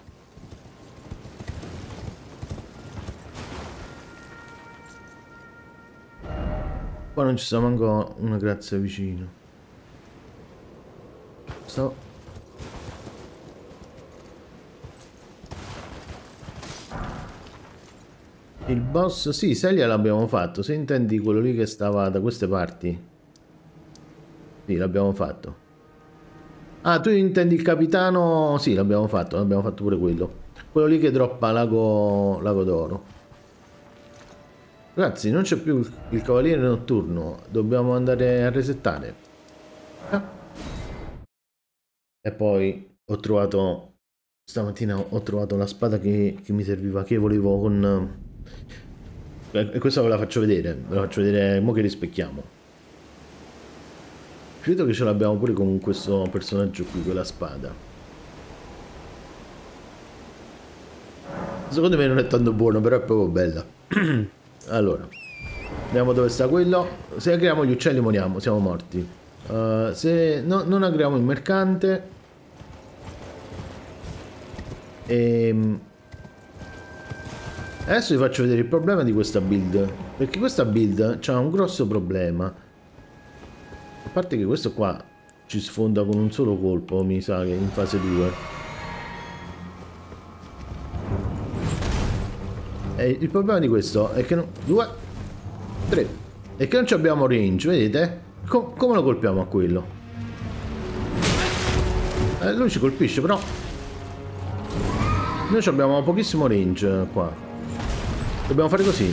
Qua non ci sta manco una grazia vicino. Sto... Il boss, sì, Celia l'abbiamo fatto. Se intendi quello lì che stava da queste parti. Sì, l'abbiamo fatto. Ah, tu intendi il capitano? Sì, l'abbiamo fatto, l'abbiamo fatto pure quello. Quello lì che droppa Lago, Lago d'Oro. Ragazzi, non c'è più il, il cavaliere notturno. Dobbiamo andare a resettare. Ah. E poi ho trovato... Stamattina ho trovato la spada che, che mi serviva, che volevo con... E questa ve la faccio vedere, ve la faccio vedere mo che rispecchiamo. Credo che ce l'abbiamo pure con questo personaggio qui, quella spada. Secondo me non è tanto buono, però è proprio bella. Allora, vediamo dove sta quello. Se agriamo gli uccelli moriamo, siamo morti. Uh, se no, non agriamo il mercante... E... Adesso vi faccio vedere il problema di questa build, perché questa build ha un grosso problema. A parte che questo qua ci sfonda con un solo colpo, mi sa che in fase due. E il problema di questo è che non... due, tre. È che non abbiamo range, vedete? Com come lo colpiamo a quello? Eh, lui ci colpisce, però... Noi abbiamo pochissimo range qua. Dobbiamo fare così.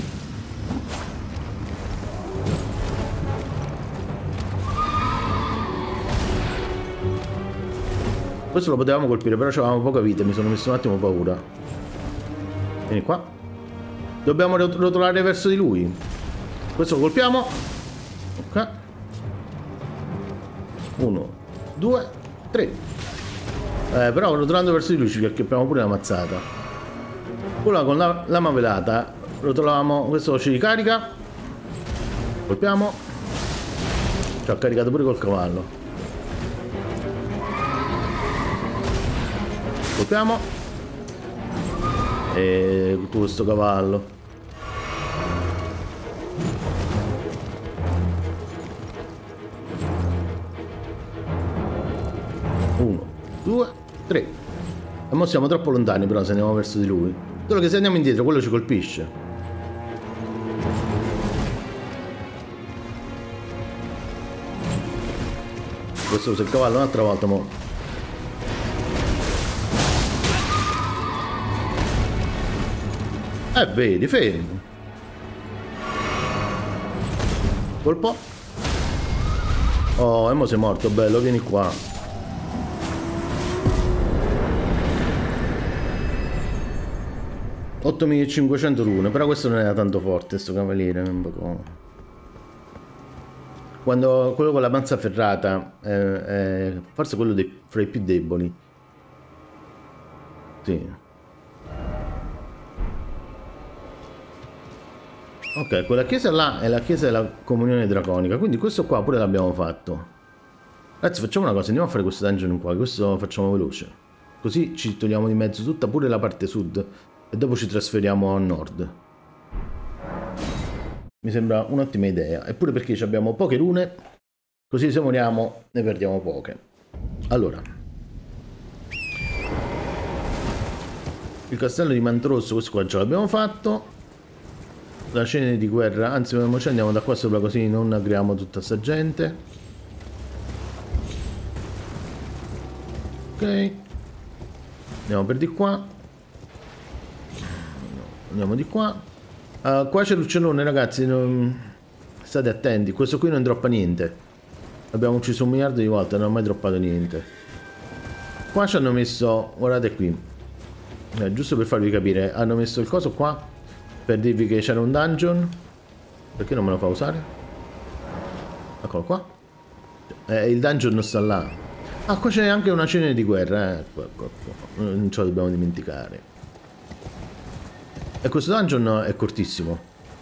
Questo lo potevamo colpire, però avevamo poca vita, mi sono messo un attimo paura. Vieni qua. Dobbiamo rotolare verso di lui. Questo lo colpiamo. Ok. Uno, due, tre. Eh, però rotolando verso di lui ci acchiappiamo pure la mazzata. Ora con la lama velata rotolavamo, questo ci ricarica. Colpiamo. Ci ha caricato pure col cavallo. Colpiamo. E tutto questo cavallo. Uno, due, tre. E mo siamo troppo lontani, però se andiamo verso di lui. Solo che se andiamo indietro quello ci colpisce. Questo usa il cavallo un'altra volta mo. Eh vedi, fermo. Colpo. Oh, e mo sei morto, bello, vieni qua. ottomilacinquecento rune, però questo non era tanto forte, sto cavaliere, un po'... Quando quello con la panza ferrata è, è forse quello dei, fra i più deboli. Sì. Ok, quella chiesa là è la chiesa della comunione draconica, quindi questo qua pure l'abbiamo fatto. Ragazzi, facciamo una cosa, andiamo a fare questo dungeon qua, questo lo facciamo veloce. Così ci togliamo di mezzo tutta pure la parte sud. E dopo ci trasferiamo a nord. Mi sembra un'ottima idea. Eppure perché abbiamo poche rune. Così se moriamo ne perdiamo poche. Allora. Il castello di Mantrosso, questo qua già l'abbiamo fatto. La scena di guerra. Anzi, andiamo da qua sopra così non agriamo tutta sta gente. Ok. Andiamo per di qua. Andiamo di qua. Uh, qua c'è l'uccellone, ragazzi. Non... state attenti. Questo qui non droppa niente. Abbiamo ucciso un miliardo di volte, non ha mai droppato niente. Qua ci hanno messo, guardate qui, eh, giusto per farvi capire, hanno messo il coso qua per dirvi che c'era un dungeon. Perché non me lo fa usare? Eccolo qua. Eh, il dungeon non sta là. Ah, qua c'è anche una cena di guerra, eh. Qua, qua, qua. Non ce lo dobbiamo dimenticare. E questo dungeon è cortissimo.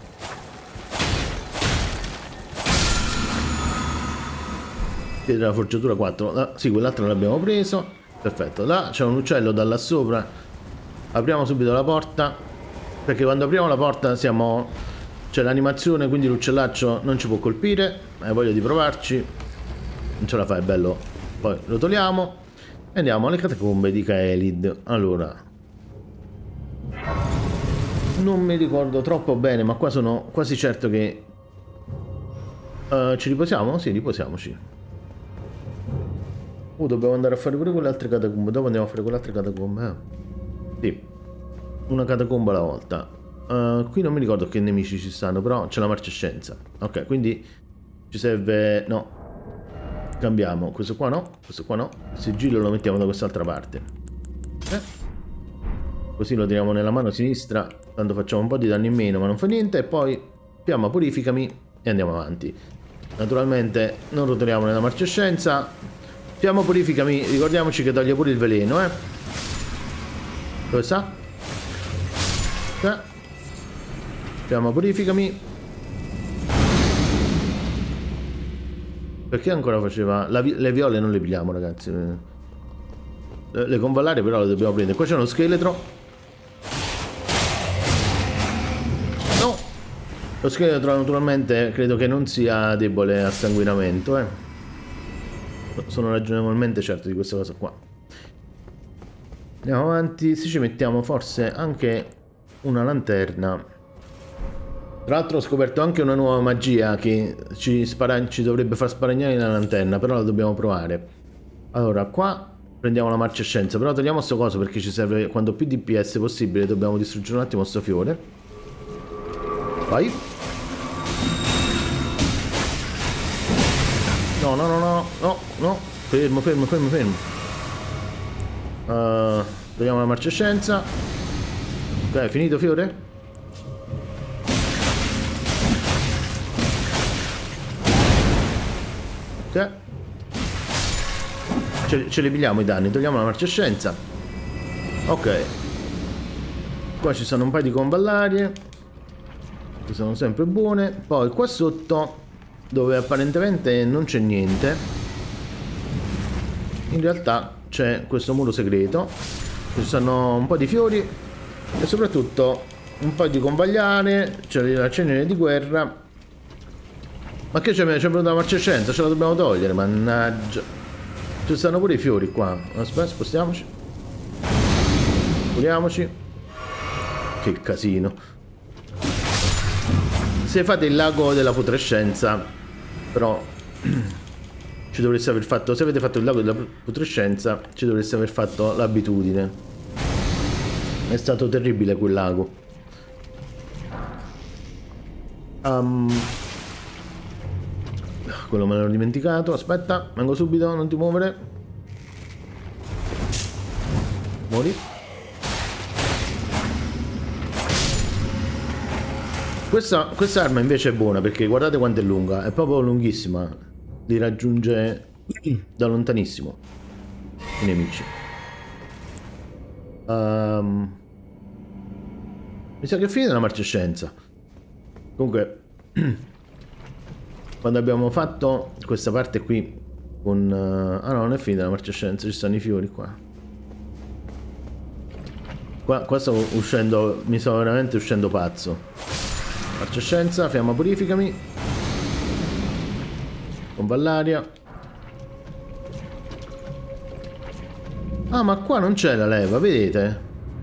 Piede della forgiatura quattro. Ah, sì, quell'altro l'abbiamo preso. Perfetto. Là c'è un uccello da là sopra. Apriamo subito la porta. Perché quando apriamo la porta siamo... C'è l'animazione, quindi l'uccellaccio non ci può colpire. Hai voglia di provarci? Non ce la fai, è bello. Poi lo togliamo. E andiamo alle catacombe di Kaelid. Allora. Non mi ricordo troppo bene, ma qua sono quasi certo che... Uh, ci riposiamo? Sì, riposiamoci. Uh, dobbiamo andare a fare pure quelle altre catacombe. Dopo andiamo a fare quelle altre catacombe, eh? Sì. Una catacomba alla volta. Uh, qui non mi ricordo che nemici ci stanno, però c'è la marcescenza. Ok, quindi ci serve... No. Cambiamo. Questo qua no. Questo qua no. Il sigillo lo mettiamo da quest'altra parte. Eh. Così lo tiriamo nella mano sinistra. Tanto facciamo un po' di danni in meno, ma non fa niente. E poi fiamma purificami e andiamo avanti. Naturalmente non rotoliamo nella marcescenza. Fiamma purificami. Ricordiamoci che toglie pure il veleno, eh. Dove sta? Ok. Fiamma purificami. Perché ancora faceva... La vi... Le viole non le pigliamo, ragazzi. Le, le convallarie però le dobbiamo prendere. Qua c'è uno scheletro. No. Lo scheletro naturalmente credo che non sia debole a sanguinamento, eh. Sono ragionevolmente certo di questa cosa qua. Andiamo avanti. Se ci mettiamo forse anche una lanterna. Tra l'altro ho scoperto anche una nuova magia che ci, spara, ci dovrebbe far sparagnare la lanterna, però la dobbiamo provare. Allora, qua prendiamo la marcescenza, però togliamo sto coso perché ci serve quanto più D P S possibile. Dobbiamo distruggere un attimo sto fiore. Vai. No, no, no, no, no, no. Fermo, fermo, fermo, fermo. Uh, togliamo la marcescenza. Ok, finito fiore? Ok. Ce, ce li pigliamo i danni, togliamo la marcescenza. Ok. Qua ci sono un paio di convallarie che sono sempre buone. Poi qua sotto, dove apparentemente non c'è niente, in realtà c'è questo muro segreto. Ci sono un po' di fiori e soprattutto un po' di convagliare. C'è la cenere di guerra. Ma che c'è? C'è venuta la marcescenza, ce la dobbiamo togliere, mannaggia. Ci stanno pure i fiori qua. Aspetta, spostiamoci. Curiamoci. Che casino. Se fate il lago della putrescenza, però ci dovreste aver fatto, se avete fatto il lago della putrescenza, ci dovreste aver fatto l'abitudine. È stato terribile quel lago. Um, quello me l'ero dimenticato. Aspetta, vengo subito, non ti muovere. Muori. Questa, questa arma invece è buona perché guardate quanto è lunga, è proprio lunghissima. Li raggiunge da lontanissimo i nemici. Um, mi sa che è finita la marcescenza. Comunque quando abbiamo fatto questa parte qui con... Uh, ah no, non è finita la marcescenza, ci stanno i fiori qua. Qua, qua stavo uscendo, mi stavo veramente uscendo pazzo. Marcescenza, fiamma purificami. Con Vallaria. Ah, ma qua non c'è la leva, vedete?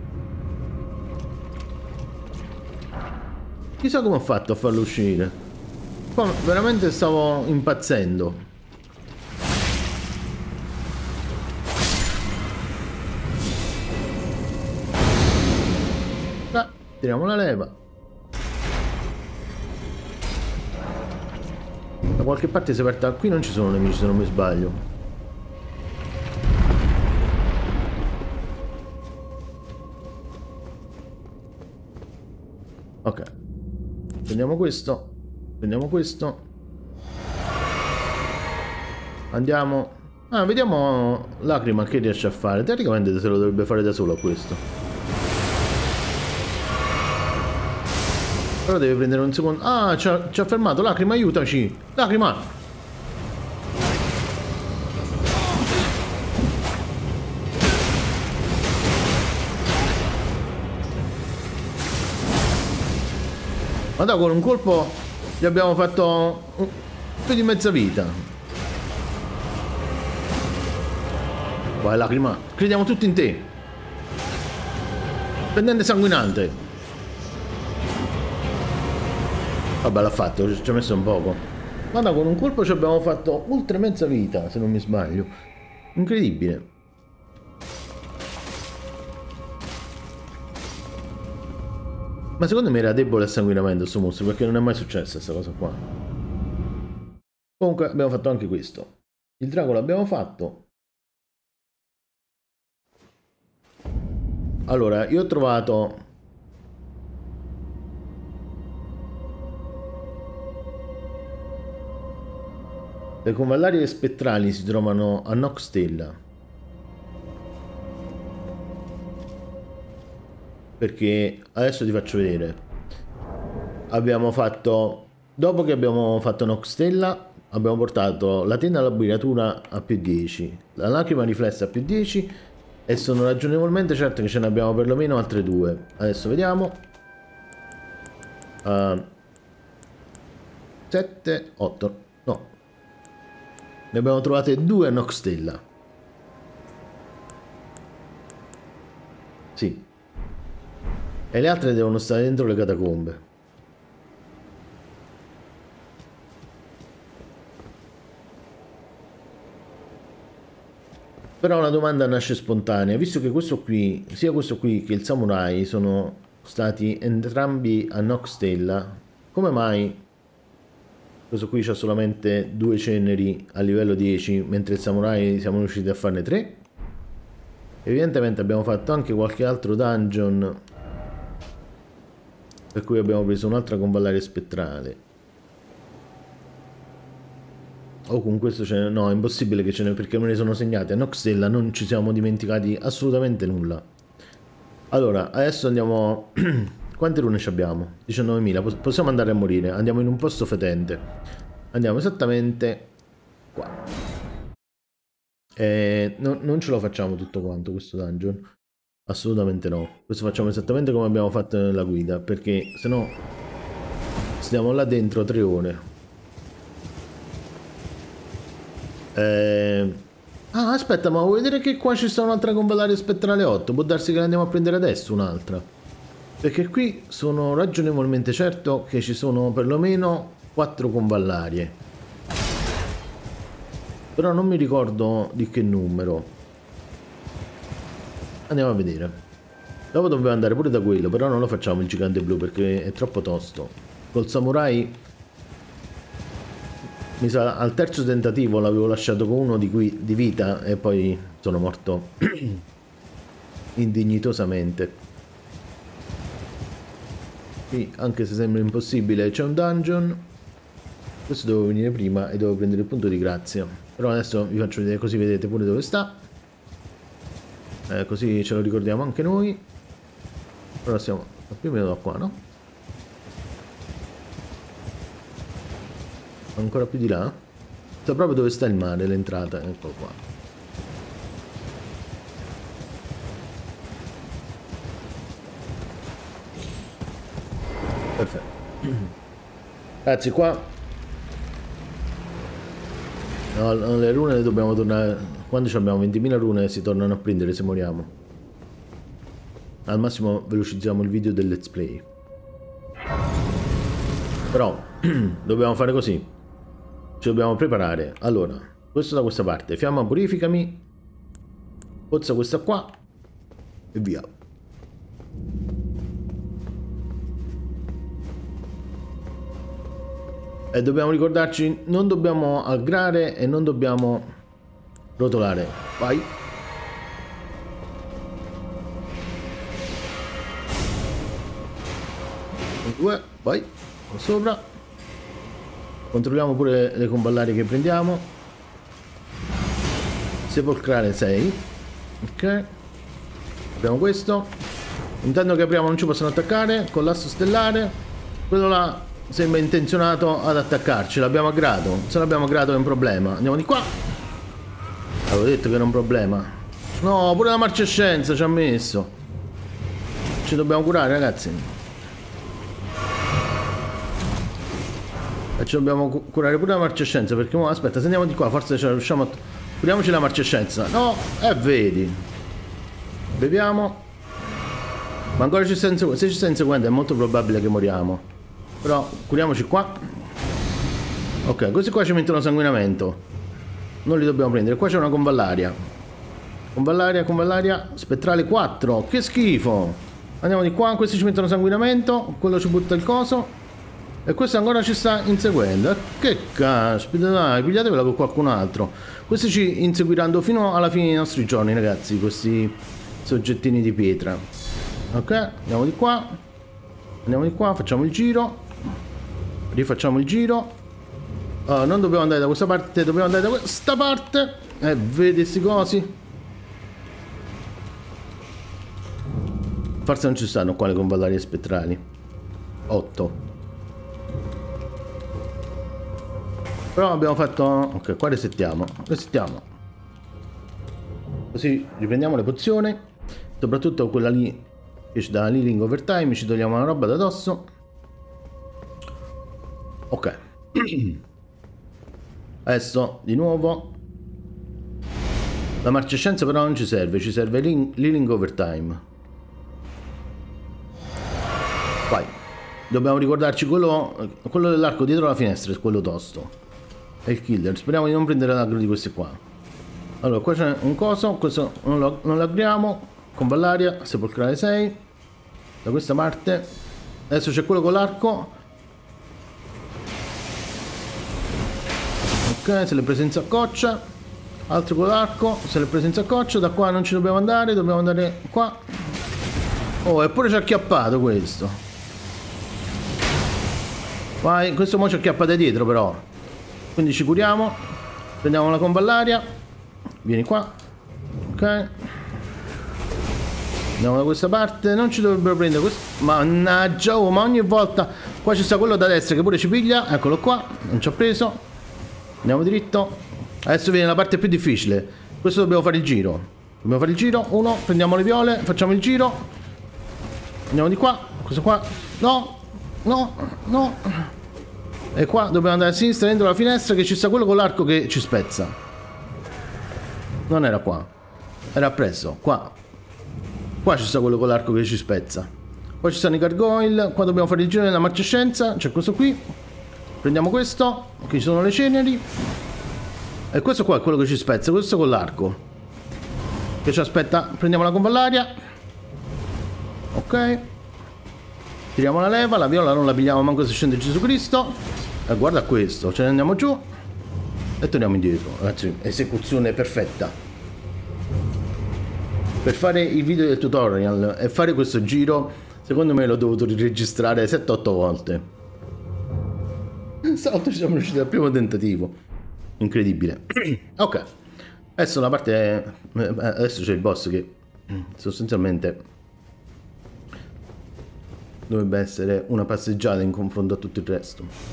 Chissà come ho fatto a farlo uscire. Qua veramente stavo impazzendo. Ah, tiriamo la leva. Da qualche parte si è aperta. Qui non ci sono nemici se non mi sbaglio. Ok. Prendiamo questo. Prendiamo questo. Andiamo. Ah, vediamo Lacrima che riesce a fare. Teoricamente se lo dovrebbe fare da solo a questo. Però deve prendere un secondo. Ah, ci ha, ci ha fermato. Lacrima, aiutaci. Lacrima. Ma da con un colpo gli abbiamo fatto più di mezza vita. Vai Lacrima, crediamo tutti in te. Pendente sanguinante. Vabbè, l'ha fatto, ci ha messo un poco. Guarda, con un colpo ci abbiamo fatto oltre mezza vita, se non mi sbaglio. Incredibile. Ma secondo me era debole a sanguinamento questo mostro, perché non è mai successa questa cosa qua. Comunque abbiamo fatto anche questo. Il drago l'abbiamo fatto. Allora, io ho trovato... Le convallarie spettrali si trovano a Nokstella. Perché adesso ti faccio vedere. Abbiamo fatto... Dopo che abbiamo fatto Nokstella, abbiamo portato la tenda alla laboratura a più dieci, la lacrima riflessa a più dieci, e sono ragionevolmente certo che ce ne abbiamo perlomeno altre due. Adesso vediamo. Uh, sette, otto. No. Ne abbiamo trovate due a Nokstella. Sì. E le altre devono stare dentro le catacombe. Però una domanda nasce spontanea, visto che questo qui, sia questo qui che il samurai sono stati entrambi a Nokstella, come mai questo qui c'ha solamente due ceneri a livello dieci, mentre il samurai siamo riusciti a farne tre? Evidentemente abbiamo fatto anche qualche altro dungeon per cui abbiamo preso un'altra convallaria spettrale. O con questo ce ne... No, è impossibile che ce ne... perché me ne sono segnati. A Nokstella non ci siamo dimenticati assolutamente nulla. Allora, adesso andiamo... Quante rune ci abbiamo? diciannovemila. Possiamo andare a morire. Andiamo in un posto fetente. Andiamo esattamente qua. E... No, non ce lo facciamo tutto quanto questo dungeon. Assolutamente no. Questo facciamo esattamente come abbiamo fatto nella guida, perché se no stiamo là dentro tre ore. Eh... Ah, aspetta, ma vuoi vedere che qua ci sta un'altra convallaria spettrale otto? Può darsi che la andiamo a prendere adesso un'altra. Perché qui sono ragionevolmente certo che ci sono perlomeno quattro convallarie. Però non mi ricordo di che numero. Andiamo a vedere. Dopo dobbiamo andare pure da quello, però non lo facciamo il gigante blu perché è troppo tosto. Col samurai... Mi sa al terzo tentativo l'avevo lasciato con uno di, cui, di vita e poi sono morto indignitosamente. Qui, anche se sembra impossibile, c'è un dungeon. Questo devo venire prima e devo prendere il punto di grazia. Però adesso vi faccio vedere così vedete pure dove sta. Eh, così ce lo ricordiamo anche noi. Però siamo più o meno da qua, no? Ancora più di là? Sta proprio dove sta il mare, l'entrata, ecco qua. Perfetto. Ragazzi, qua no, le rune le dobbiamo tornare. Quando abbiamo ventimila rune si tornano a prendere se moriamo. Al massimo velocizziamo il video del let's play. Però dobbiamo fare così. Ci dobbiamo preparare. Allora, questo da questa parte. Fiamma purificami. Pozza questa qua. E via. E dobbiamo ricordarci, non dobbiamo aggrare e non dobbiamo rotolare. Vai. Due, vai. Qua sopra. Controlliamo pure le convallarie che prendiamo. Sepolcrale sei. Ok. Abbiamo questo. Intanto che apriamo non ci possono attaccare. Collasso stellare. Quello là sembra intenzionato ad attaccarci. L'abbiamo aggrato. Se l'abbiamo aggrato è un problema. Andiamo di qua. Avevo detto che era un problema. No, pure la marcescenza ci ha messo. Ci dobbiamo curare, ragazzi. E ci dobbiamo curare pure la marcescenza. Perché mo, aspetta, se andiamo di qua forse ce la riusciamo a... Curiamoci la marcescenza. No, e eh, vedi. Beviamo. Ma ancora ci sta inseguendo. Se ci sta inseguendo è molto probabile che moriamo. Però curiamoci qua. Ok, questi qua ci mettono sanguinamento. Non li dobbiamo prendere. Qua c'è una convallaria. Convallaria, convallaria. Spettrale quattro. Che schifo. Andiamo di qua. Questi ci mettono sanguinamento. Quello ci butta il coso. E questo ancora ci sta inseguendo. Che caspita, dai, pigliatevela con qualcun altro. Questi ci inseguiranno fino alla fine dei nostri giorni, ragazzi. Questi soggettini di pietra. Ok, andiamo di qua. Andiamo di qua, facciamo il giro. Rifacciamo il giro. Uh, non dobbiamo andare da questa parte, dobbiamo andare da questa parte. E eh, vedi sti cosi. Forse non ci stanno qua le convallarie spettrali. otto. Però abbiamo fatto... Ok, qua resettiamo. Resettiamo. Così riprendiamo le pozioni. Soprattutto quella lì che ci dà l'healing overtime. Ci togliamo la roba da dosso. Ok. Adesso di nuovo. La marcescenza però non ci serve. Ci serve l'healing overtime. Vai. Dobbiamo ricordarci quello, quello dell'arco dietro la finestra. È quello tosto. È il killer. Speriamo di non prendere l'aggro di questi qua. Allora qua c'è un coso. Questo non lo, non lo apriamo. Convallaria. Sepolcrale sei. Da questa parte. Adesso c'è quello con l'arco. Ok, se le presenza a coccia. Altro con l'arco. Se le presenza a coccia. Da qua non ci dobbiamo andare. Dobbiamo andare qua. Oh, eppure ci ha acchiappato questo. Vai, questo mo ci acchiappa dietro però. Quindi ci curiamo. Prendiamo la convallaria. Vieni qua. Ok. Andiamo da questa parte. Non ci dovrebbero prendere questo. Mannaggia, oh, ma ogni volta. Qua ci sta quello da destra che pure ci piglia. Eccolo qua. Non ci ha preso. Andiamo dritto. Adesso viene la parte più difficile. Questo dobbiamo fare il giro. Dobbiamo fare il giro. Uno. Prendiamo le viole. Facciamo il giro. Andiamo di qua. Questo qua. No. No. No. E qua dobbiamo andare a sinistra dentro la finestra che ci sta quello con l'arco che ci spezza. Non era qua. Era appresso. Qua. Qua ci sta quello con l'arco che ci spezza. Poi ci stanno i gargoyle. Qua dobbiamo fare il giro della marcescenza. C'è questo qui. Prendiamo questo. Qui ci sono le ceneri. E questo qua è quello che ci spezza. Questo con l'arco che ci aspetta. Prendiamo la convallaria. Ok. Tiriamo la leva. La viola non la pigliamo manco se scende Gesù Cristo. E guarda questo. Ce ne andiamo giù. E torniamo indietro. Ragazzi, esecuzione perfetta. Per fare i video del tutorial e fare questo giro, secondo me l'ho dovuto riregistrare sette otto volte. Stavolta ci siamo riusciti al primo tentativo. Incredibile. Ok. Adesso la parte... Adesso c'è il boss che sostanzialmente dovrebbe essere una passeggiata in confronto a tutto il resto.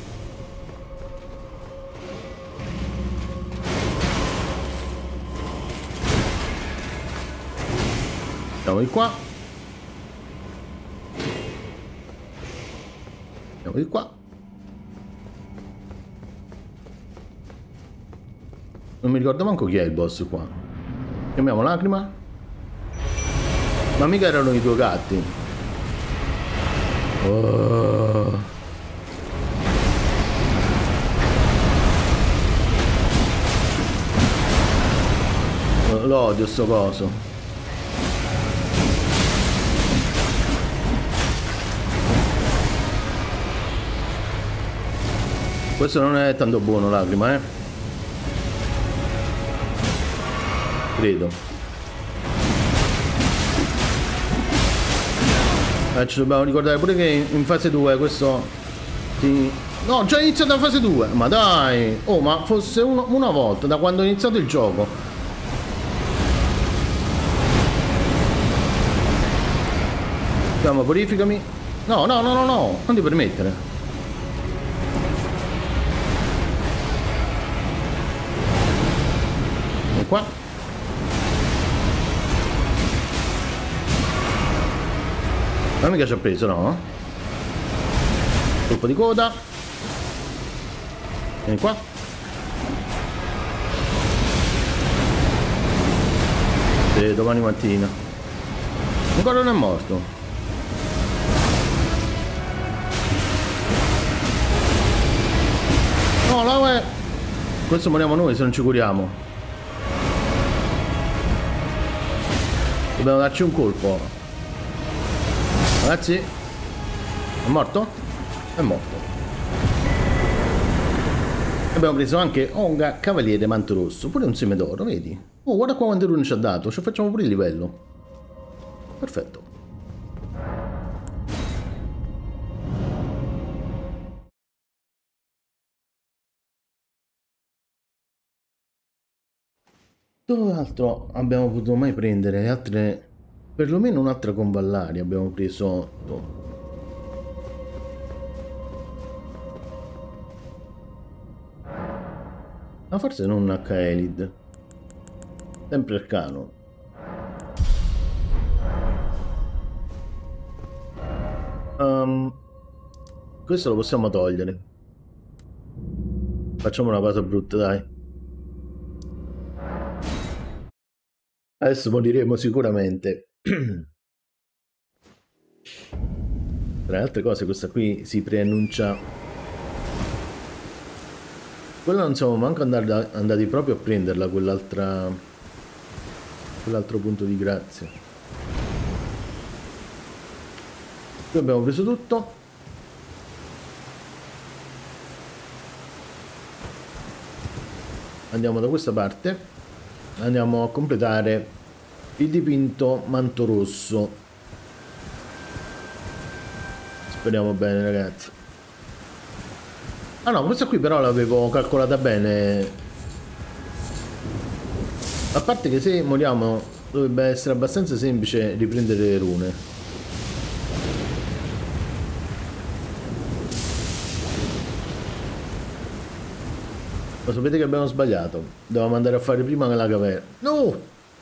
Andiamo di qua. Andiamo di qua. Non mi ricordo manco chi è il boss qua. Chiamiamo Lacrima. Ma mica erano i due gatti. Oh. Lo odio sto coso. Questo non è tanto buono, lacrima, eh. Credo. Eh, ci dobbiamo ricordare pure che in fase due questo... Ti... No, già iniziato la fase due. Ma dai. Oh, ma fosse uno, una volta, da quando ho iniziato il gioco. Calma, purificami. No, no, no, no, no. Non ti permettere. E qua. Ma mica ci ha preso, no? Colpo di coda. Vieni qua. E domani mattina. Ancora non è morto. No, là è... Questo moriamo noi se non ci curiamo. Dobbiamo darci un colpo. Ragazzi. È morto? È morto. Abbiamo preso anche Onga Cavaliere Manto Rosso. Pure un seme d'oro, vedi? Oh, guarda qua quante rune ci ha dato. Ci facciamo pure il livello. Perfetto. Dove altro abbiamo potuto mai prendere? Le altre... Perlomeno un'altra convallaria abbiamo preso... Ma forse non H. Elid. Sempre arcano. Um, questo lo possiamo togliere. Facciamo una cosa brutta, dai. Adesso moriremo sicuramente. Tra le altre cose, questa qui si preannuncia. Quella non siamo manco andati, andati proprio a prenderla, quell'altra... Quell'altro punto di grazia. Qui abbiamo preso tutto. Andiamo da questa parte. Andiamo a completare il dipinto Manto Rosso. Speriamo bene, ragazzi. Ah no, questa qui però l'avevo calcolata bene. A parte che se moriamo dovrebbe essere abbastanza semplice riprendere le rune. Ma sapete che abbiamo sbagliato? Dovevamo andare a fare prima la caverna. No!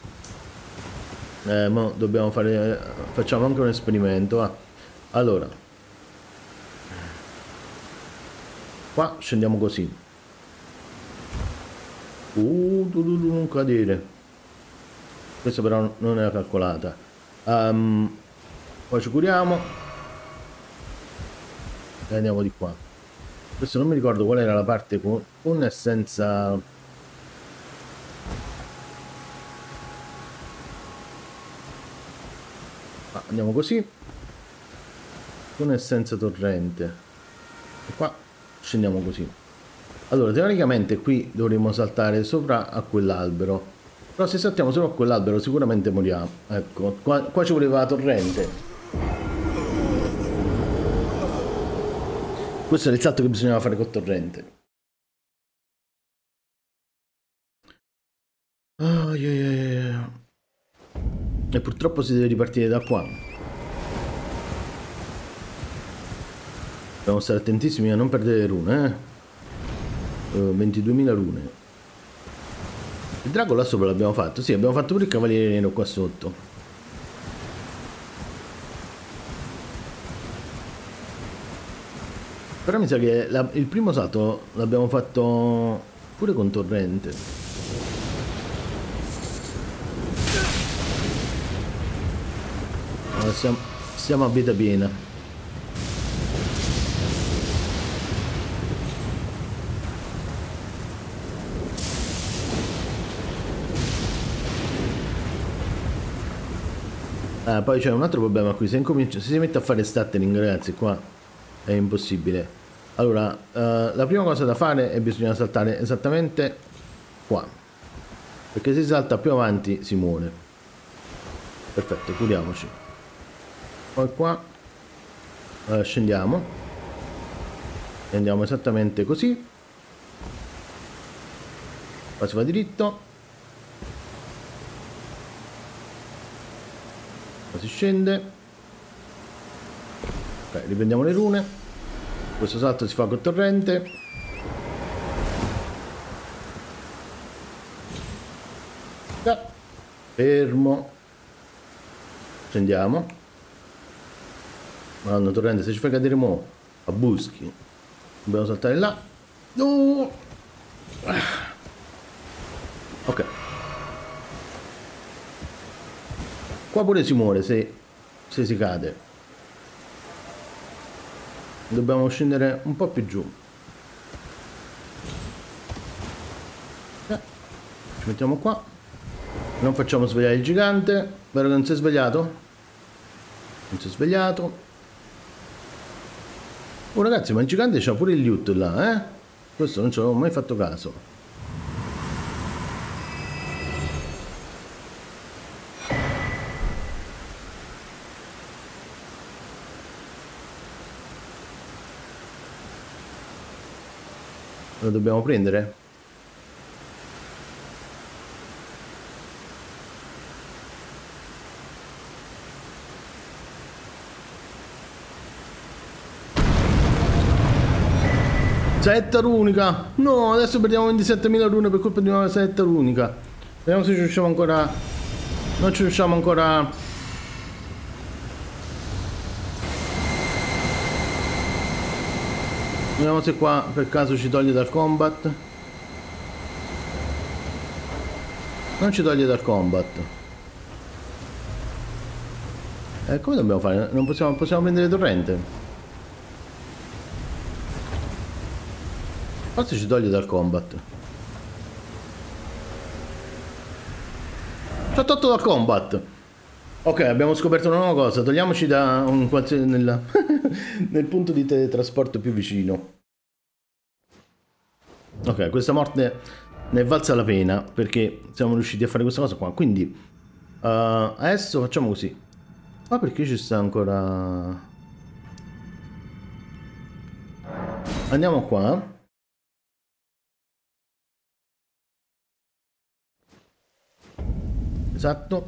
Eh, ma dobbiamo fare... Facciamo anche un esperimento, va. Allora. Qua scendiamo così. Uh, tu, tu, tu, non cadere. Questa però non era calcolata. Um, poi ci curiamo. E andiamo di qua. Questo non mi ricordo qual era la parte con, con e senza... Ah, andiamo così. Con e senza torrente. E qua scendiamo così. Allora, teoricamente qui dovremmo saltare sopra a quell'albero. Però se saltiamo sopra a quell'albero sicuramente moriamo. Ecco, qua, qua ci voleva la torrente. Questo è il salto che bisognava fare col torrente. Oh, yeah, yeah, yeah. E purtroppo si deve ripartire da qua. Dobbiamo stare attentissimi a non perdere le rune, eh. Uh, ventiduemila rune. Il drago là sopra l'abbiamo fatto. Sì, abbiamo fatto pure il cavaliere nero qua sotto. Però mi sa che la, il primo salto l'abbiamo fatto pure con torrente. Allora, siamo, siamo a vita piena. Ah, poi c'è un altro problema qui, se, incomincia, se si mette a fare stuttering, ragazzi, qua è impossibile. Allora, uh, la prima cosa da fare è bisogna saltare esattamente qua, perché se si salta più avanti si muore. Perfetto, curiamoci. Poi qua uh, scendiamo e andiamo esattamente così. Qua si va diritto, qua si scende. Ok, riprendiamo le rune. Questo salto si fa col torrente. Ah, fermo. Scendiamo. Madonna, torrente, se ci fai cadere mo' a buschi. Dobbiamo saltare là. No! Ah. Ok. Qua pure si muore se, se si cade. Dobbiamo scendere un po' più giù. Eh, ci mettiamo qua. Non facciamo svegliare il gigante. Vero che non si è svegliato? Non si è svegliato. Oh ragazzi, ma il gigante c'ha pure il loot là, eh? Questo non ci avevo mai fatto caso. Lo dobbiamo prendere? Setta runica! No, adesso perdiamo ventisettemila rune per colpa di una setta runica. Vediamo se ci riusciamo ancora. Non ci riusciamo ancora. Vediamo se qua per caso ci toglie dal combat. Non ci toglie dal combat. Eh, come dobbiamo fare? Non possiamo, possiamo prendere torrente? Forse ci toglie dal combat. Ci ho tolto dal combat. Ok, abbiamo scoperto una nuova cosa. Togliamoci da un qualsiasi nel, nel punto di teletrasporto più vicino. Ok, questa morte ne è valsa la pena perché siamo riusciti a fare questa cosa qua. Quindi uh, adesso facciamo così. Ma perché ci sta ancora? Andiamo qua. Esatto.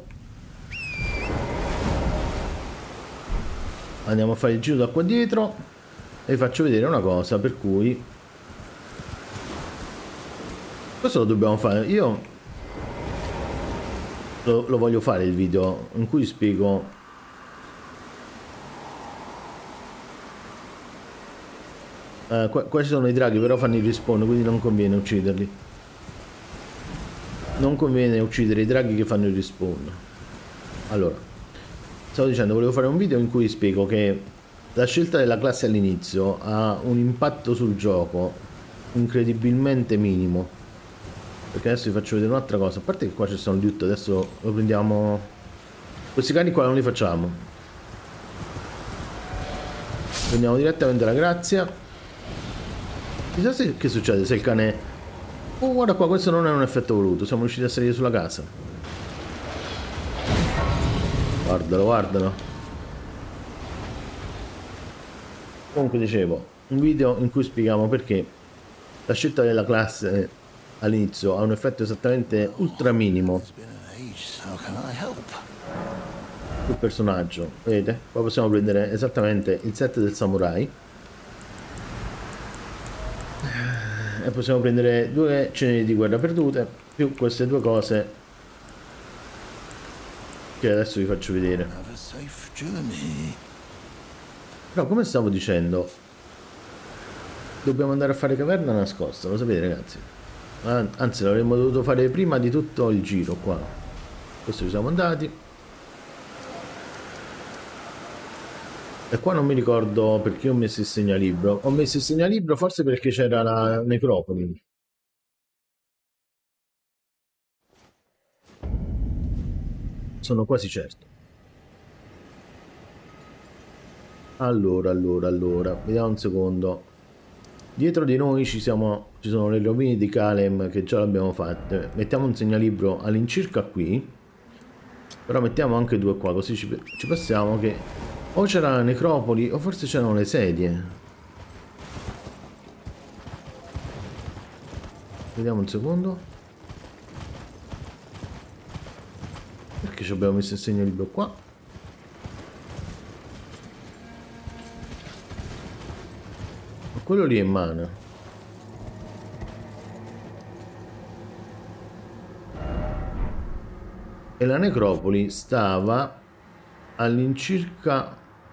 Andiamo a fare il giro da qua dietro e vi faccio vedere una cosa per cui questo lo dobbiamo fare. Io lo, lo voglio fare il video in cui spiego uh, qua, qua ci sono i draghi, però fanno il respawn, quindi non conviene ucciderli. Non conviene uccidere i draghi che fanno il respawn. Allora, stavo dicendo, volevo fare un video in cui spiego che la scelta della classe all'inizio ha un impatto sul gioco incredibilmente minimo. Perché adesso vi faccio vedere un'altra cosa. A parte che qua ci sono il loot, adesso lo prendiamo. Questi cani qua non li facciamo. Prendiamo direttamente la grazia. Chissà se, che succede se il cane... Oh, guarda qua, questo non è un effetto voluto. Siamo riusciti a salire sulla casa. Guardalo, guardalo. Comunque dicevo, un video in cui spieghiamo perché la scelta della classe all'inizio ha un effetto esattamente ultra minimo sul personaggio. Vedete? Qua possiamo prendere esattamente il set del samurai e possiamo prendere due ceneri di guerra perdute più queste due cose che adesso vi faccio vedere. Però come stavo dicendo, dobbiamo andare a fare caverna nascosta, lo sapete ragazzi? Anzi, l'avremmo dovuto fare prima di tutto il giro qua. Questo ci siamo andati. E qua non mi ricordo perché ho messo il segnalibro. Ho messo il segnalibro forse perché c'era la necropoli. Sono quasi certo. Allora, allora, allora. Vediamo un secondo. Dietro di noi ci, siamo, ci sono le rovine di Kalem che già l'abbiamo fatte. Mettiamo un segnalibro all'incirca qui. Però mettiamo anche due qua, così ci, ci passiamo che o c'era la necropoli o forse c'erano le sedie. Vediamo un secondo. Perché ci abbiamo messo il segnalibro qua? Ma quello lì è mana. E la necropoli stava all'incirca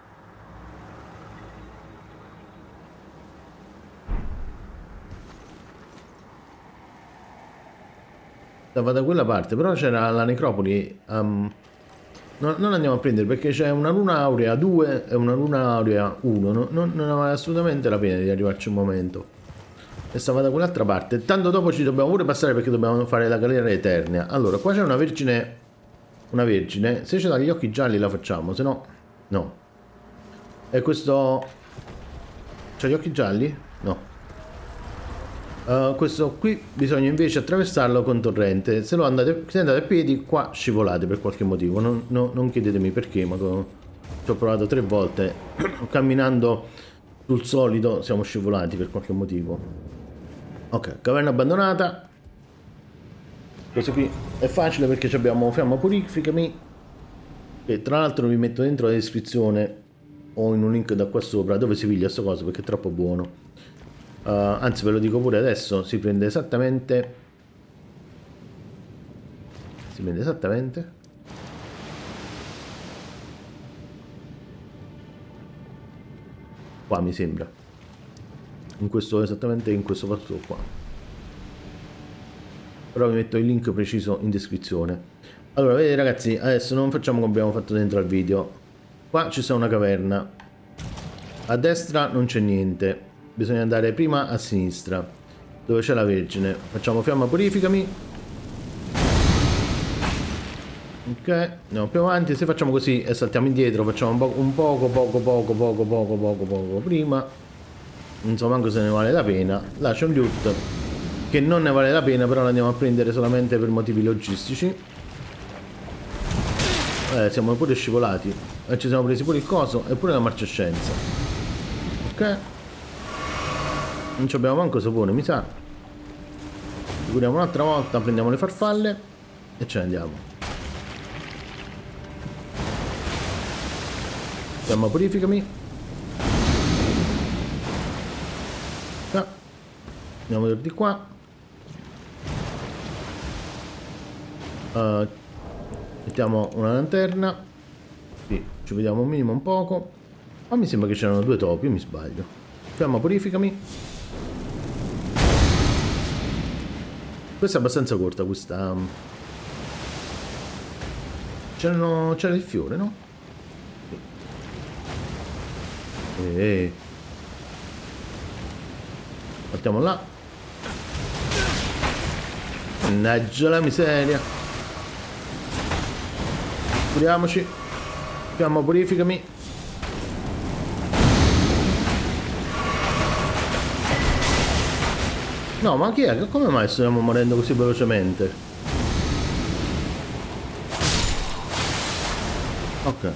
stava da quella parte, però c'era la necropoli um, no, non andiamo a prendere perché c'è una luna aurea due e una luna aurea uno, no, non, non aveva assolutamente la pena di arrivarci un momento. E stava da quell'altra parte. Tanto dopo ci dobbiamo pure passare perché dobbiamo fare la galera eterna. Allora, qua c'è una vergine. Una vergine. Se ce l'ha gli occhi gialli la facciamo, se no. No. E questo. C'ha gli occhi gialli? No. Uh, questo qui bisogna invece attraversarlo con torrente. Se lo andate, se andate a piedi, qua scivolate per qualche motivo. Non, no, non chiedetemi perché, ma ci ho provato tre volte. Camminando sul solido siamo scivolati per qualche motivo. Ok, caverna abbandonata. Questo qui è facile perché abbiamo fiamma purificami. E tra l'altro vi metto dentro la descrizione o in un link da qua sopra dove si piglia sto coso perché è troppo buono. Uh, anzi ve lo dico pure adesso, si prende esattamente. Si prende esattamente. Qua mi sembra. In questo, esattamente in questo posto qua. Però vi metto il link preciso in descrizione. Allora, vedete ragazzi, adesso non facciamo come abbiamo fatto dentro al video. Qua ci sta una caverna. A destra non c'è niente. Bisogna andare prima a sinistra, dove c'è la Vergine. Facciamo fiamma purificami. Ok, andiamo più avanti. Se facciamo così e saltiamo indietro, facciamo un, po un poco, poco, poco, poco, poco, poco, poco prima. Non so manco se ne vale la pena. Là c'è un loot che non ne vale la pena, però l'andiamo a prendere solamente per motivi logistici. Eh, siamo pure scivolati e ci siamo presi pure il coso e pure la marciascenza. Ok, non ci abbiamo manco sapone, mi sa. Curiamo un'altra volta, prendiamo le farfalle e ce ne andiamo. Fiamma purificami. Andiamo di qua. Uh, mettiamo una lanterna. Sì, ci vediamo un minimo un poco. Ma mi sembra che c'erano due topi, io mi sbaglio. Fiamma purificami. Questa è abbastanza corta, questa. C'era il fiore, no? Sì. E... partiamo là. Mannaggia la miseria. Curiamoci. Fiamma purificami. No, ma chi è? Come mai stiamo morendo così velocemente? Ok.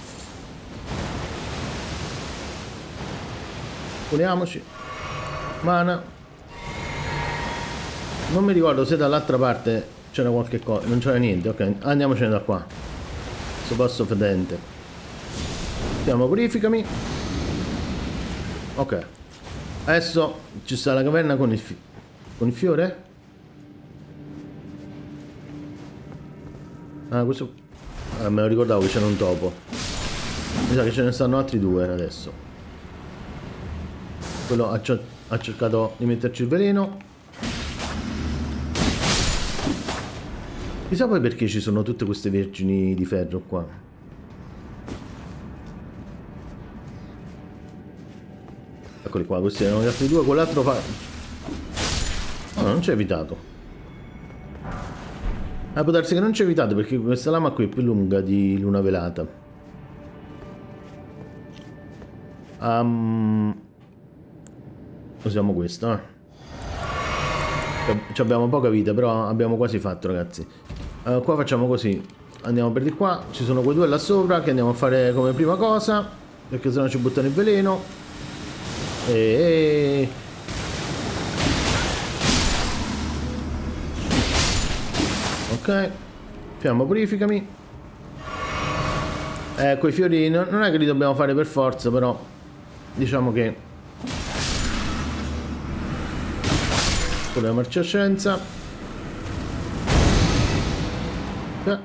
Curiamoci. Mana. Non mi ricordo se dall'altra parte c'era qualche cosa. Non c'era niente, ok. Andiamocene da qua. Questo passo fedente. Fiamma purificami. Ok. Adesso ci sta la caverna con il, fi con il fiore. Ah, questo... Ah, me lo ricordavo che c'era un topo. Mi sa che ce ne stanno altri due adesso. Quello ha, ha cercato di metterci il veleno. Chissà poi perché ci sono tutte queste vergini di ferro qua. Eccoli qua, questi erano gli altri due, quell'altro fa... Oh, non ci è evitato. Ah, può darsi che non ci è evitato perché questa lama qui è più lunga di luna velata. Um... Usiamo questo, eh. Ci abbiamo poca vita, però abbiamo quasi fatto, ragazzi. Uh, qua facciamo così. Andiamo per di qua. Ci sono quei due là sopra che andiamo a fare come prima cosa, perché sennò ci buttano il veleno. E... ok. Fiamma, purificami. Eh, quei fiori non è che li dobbiamo fare per forza, però diciamo che con la marciascenza. Eh.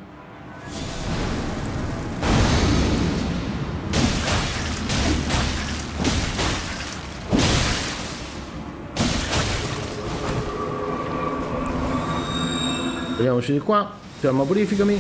Togliamoci di qua. Fiamma, purificami.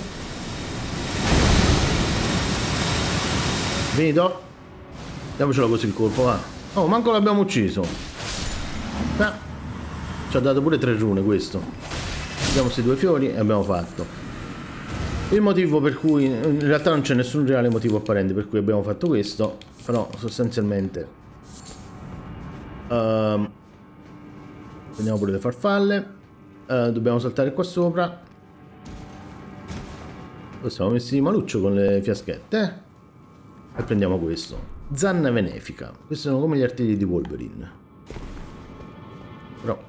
Finito? Diamocelo così il colpo, va. Oh, manco l'abbiamo ucciso. Eh. Ci ha dato pure tre rune questo. Abbiamo questi due fiori e abbiamo fatto. Il motivo per cui... in realtà non c'è nessun reale motivo apparente per cui abbiamo fatto questo. Però sostanzialmente... Uh, prendiamo pure le farfalle. Uh, dobbiamo saltare qua sopra. Poi siamo messi di maluccio con le fiaschette. Eh? E prendiamo questo. Zanna benefica. Questi sono come gli artigli di Wolverine. Però...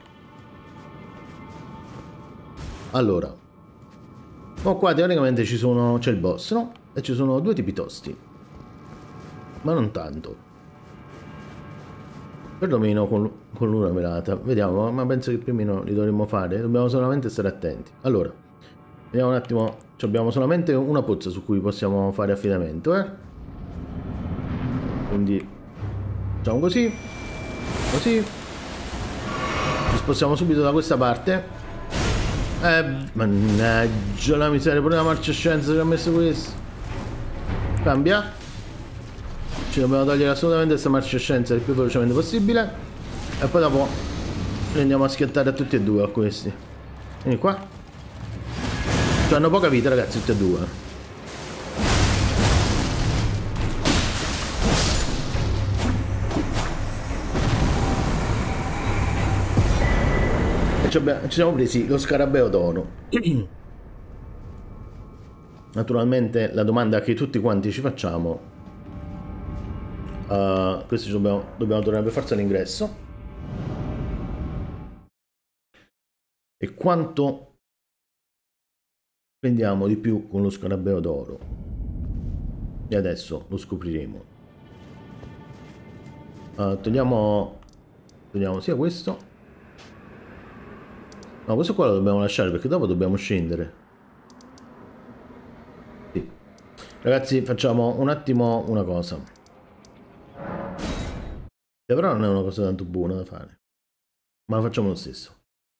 allora, oh, qua teoricamente ci sono, c'è il boss, no? E ci sono due tipi tosti, ma non tanto, perlomeno con, con l'una velata. Vediamo, ma penso che più o meno li dovremmo fare. Dobbiamo solamente stare attenti. Allora, vediamo un attimo. Abbiamo solamente una pozza su cui possiamo fare affidamento, eh? Quindi facciamo così, così. Ci spostiamo subito da questa parte. Eh, mannaggia la miseria, pure la marciascenza ci ha messo questo. Cambia. Ci dobbiamo togliere assolutamente questa marciascenza il più velocemente possibile. E poi dopo li andiamo a schiattare a tutti e due a questi. Vieni qua. Cioè hanno poca vita, ragazzi, tutti e due. Ci siamo presi lo scarabeo d'oro. Naturalmente la domanda che tutti quanti ci facciamo, uh, questo dobbiamo, dobbiamo tornare per forza all'ingresso, e quanto prendiamo di più con lo scarabeo d'oro, e adesso lo scopriremo. Uh, togliamo togliamo sia questo. No, questo qua lo dobbiamo lasciare perché dopo dobbiamo scendere. Sì. Ragazzi, facciamo un attimo una cosa. Che però non è una cosa tanto buona da fare, ma la facciamo lo stesso.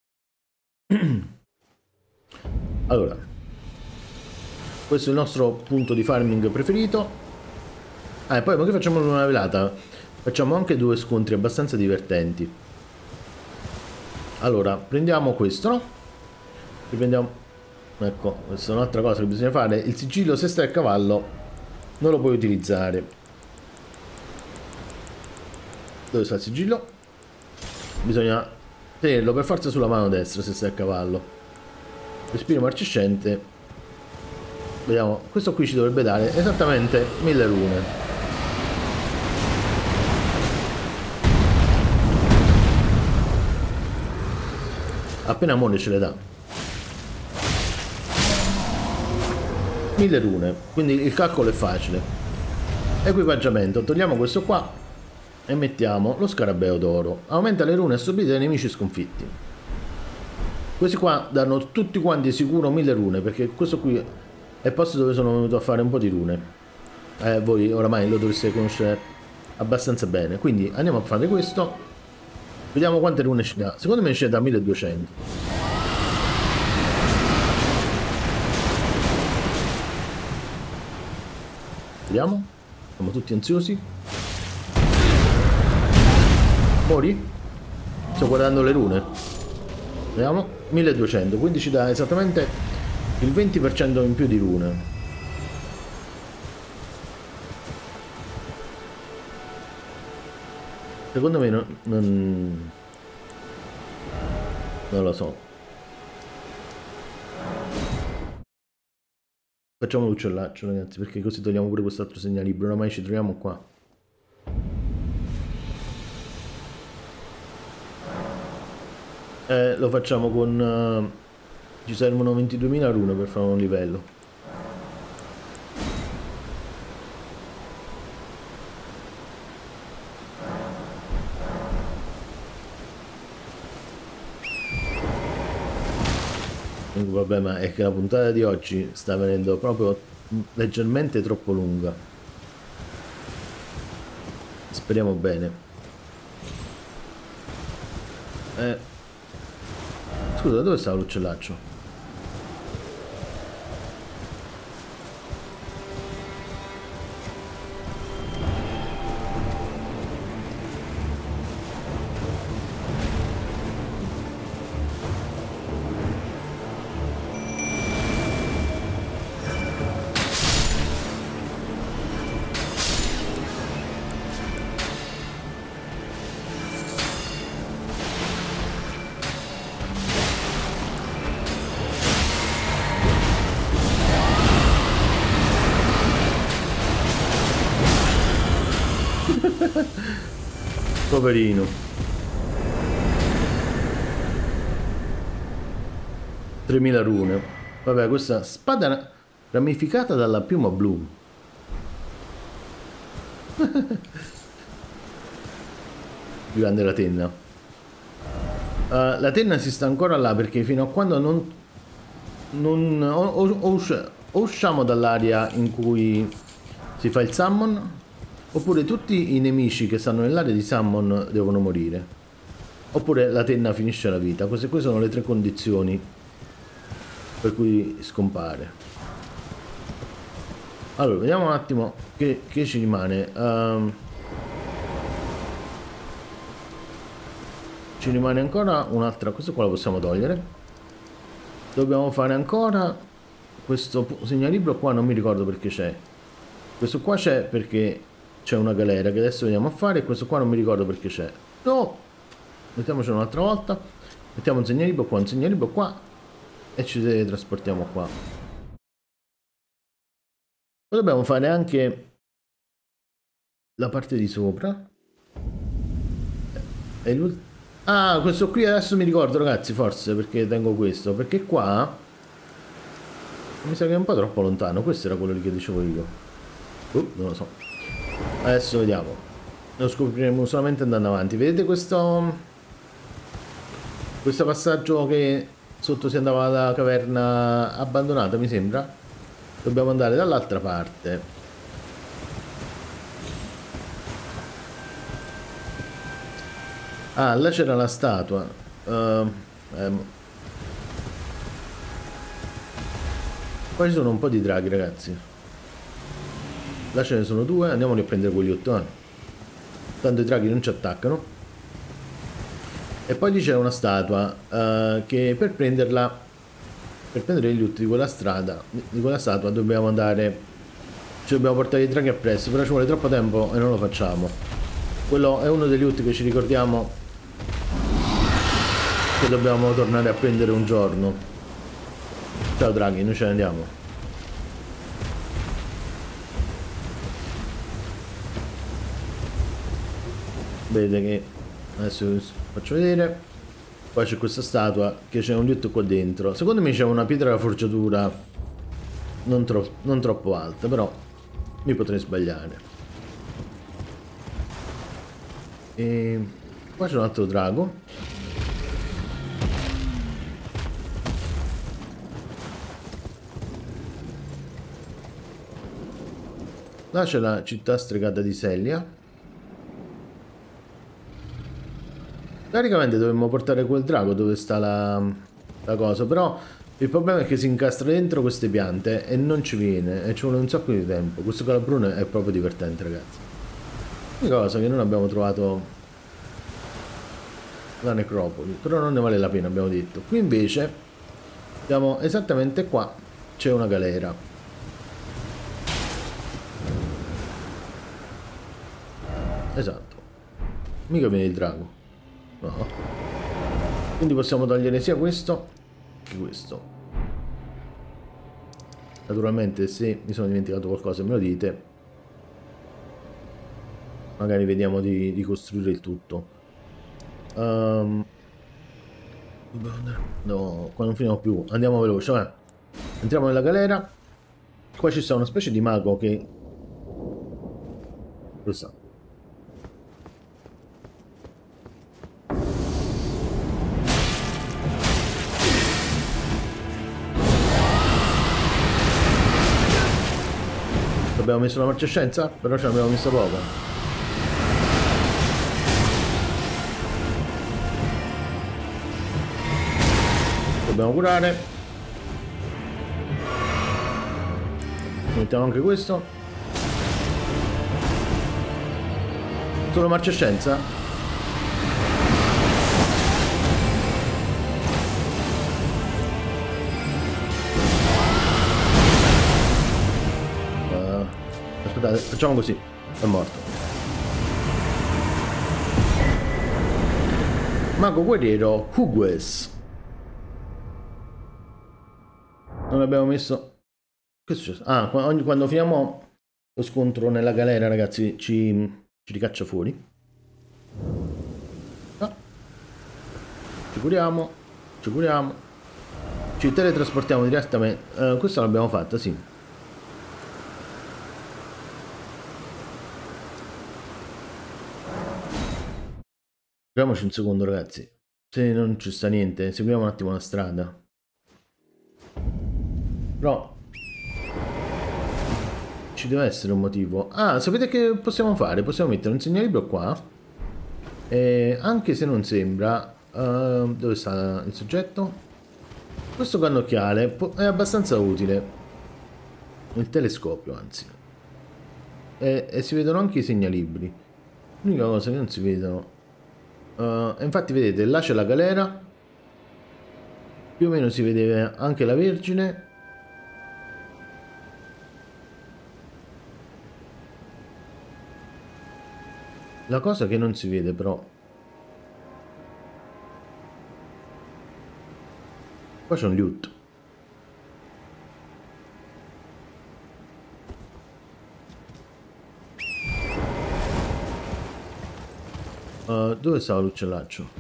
Allora, questo è il nostro punto di farming preferito. Ah, e poi ma che facciamo una velata? Facciamo anche due scontri abbastanza divertenti. Allora, prendiamo questo, no? Riprendiamo... ecco, questa è un'altra cosa che bisogna fare. Il sigillo, se stai a cavallo, non lo puoi utilizzare. Dove sta il sigillo? Bisogna tenerlo per forza sulla mano destra se stai a cavallo. Respiro marciscente. Vediamo, questo qui ci dovrebbe dare esattamente mille rune. Appena muore ce le dà mille rune, quindi il calcolo è facile. Equipaggiamento, togliamo questo qua e mettiamo lo scarabeo d'oro. Aumenta le rune assorbite dai nemici sconfitti. Questi qua danno tutti quanti sicuro mille rune, perché questo qui è il posto dove sono venuto a fare un po' di rune. Eh, voi oramai lo dovreste conoscere abbastanza bene, quindi andiamo a fare questo. Vediamo quante rune ci dà. Secondo me ci dà milleduecento. Vediamo. Siamo tutti ansiosi. Mori? Sto guardando le rune. Vediamo. milleduecento. Quindi ci dà esattamente il venti per cento in più di rune. Secondo me non, non, non lo so. Facciamo l'uccellaccio, ragazzi, perché così togliamo pure quest'altro segnalibro. Oramai ci troviamo qua. Eh, lo facciamo con... Uh, ci servono ventiduemila rune per fare un livello. Il problema è che la puntata di oggi sta venendo proprio leggermente troppo lunga. Speriamo bene. Eh. Scusa, dove sta l'uccellaccio? Poverino. tremila rune. Vabbè, questa spada ramificata dalla piuma blu. Più grande la tenna. Uh, la tenna si sta ancora là perché fino a quando non... non o, o, o, o usciamo dall'area in cui si fa il summon, oppure tutti i nemici che stanno nell'area di summon devono morire, oppure la tenna finisce la vita. Queste qui sono le tre condizioni per cui scompare. Allora, vediamo un attimo che, che ci rimane. Um, ci rimane ancora un'altra. Questo qua lo possiamo togliere. Dobbiamo fare ancora questo segnalibro qua, non mi ricordo perché c'è. Questo qua c'è perché c'è una galera che adesso veniamo a fare, e questo qua non mi ricordo perché c'è. No! Mettiamoci un'altra volta. Mettiamo un segnalibro qua, un segnalibro qua e ci trasportiamo qua. Poi dobbiamo fare anche la parte di sopra. E ah, questo qui adesso mi ricordo, ragazzi, forse perché tengo questo, perché qua mi sa che è un po' troppo lontano. Questo era quello che dicevo io. Uh, non lo so. Adesso vediamo. Lo scopriremo solamente andando avanti. Vedete questo questo passaggio che sotto si andava alla caverna abbandonata, mi sembra? Dobbiamo andare dall'altra parte. Ah, là c'era la statua. Uh, ehm. Qua ci sono un po' di draghi, ragazzi. Là ce ne sono due, andiamoli a prendere quelli ottoni. Tanto i draghi non ci attaccano. E poi lì c'è una statua uh, che per prenderla, per prendere gli loot di quella strada, di quella statua dobbiamo andare, ci dobbiamo portare i draghi appresso, però ci vuole troppo tempo e non lo facciamo. Quello è uno degli loot che ci ricordiamo che dobbiamo tornare a prendere un giorno. Ciao draghi, noi ce ne andiamo. Vedete che adesso vi faccio vedere. Poi c'è questa statua che c'è un liutto qua dentro. Secondo me c'è una pietra da forgiatura non, tro non troppo alta, però mi potrei sbagliare. E qua c'è un altro drago. Là c'è la città stregata di Sellia. Teoricamente dovremmo portare quel drago dove sta la, la cosa, però il problema è che si incastra dentro queste piante e non ci viene, e ci vuole un sacco di tempo. Questo calabrone è proprio divertente, ragazzi. Una cosa che non abbiamo trovato la necropoli, però non ne vale la pena, abbiamo detto. Qui invece siamo esattamente qua, c'è una galera. Esatto. Mica viene il drago. No. Quindi possiamo togliere sia questo che questo. Naturalmente se mi sono dimenticato qualcosa me lo dite. Magari vediamo di, di costruire il tutto. Um, no, qua non finiamo più. Andiamo veloce, vai. Entriamo nella galera. Qua ci sta una specie di mago che... Lo sa. Abbiamo messo la marcescenza? Però ce l'abbiamo messa poco. Dobbiamo curare. Mettiamo anche questo. Solo marcescenza? Uh, aspettate, facciamo così. È morto. Mago guerriero Hugues. Non abbiamo messo... Che è successo? Ah, ogni, quando finiamo lo scontro nella galera, ragazzi, ci... Ci ricaccia fuori. Ah. Ci curiamo. Ci curiamo. Ci teletrasportiamo direttamente. Uh, questa l'abbiamo fatta, sì. Curiamoci un secondo, ragazzi. Se non ci sta niente, seguiamo un attimo la strada. Però... Ci deve essere un motivo. Ah, sapete che possiamo fare? Possiamo mettere un segnalibro qua. E anche se non sembra... Uh, dove sta il soggetto? Questo cannocchiale è abbastanza utile. Il telescopio, anzi. E, e si vedono anche i segnalibri. L'unica cosa che non si vedono... Uh, infatti vedete, là c'è la galera. Più o meno si vede anche la Vergine. La cosa che non si vede però... Qua c'è un loot. Uh, dove stava l'uccellaccio?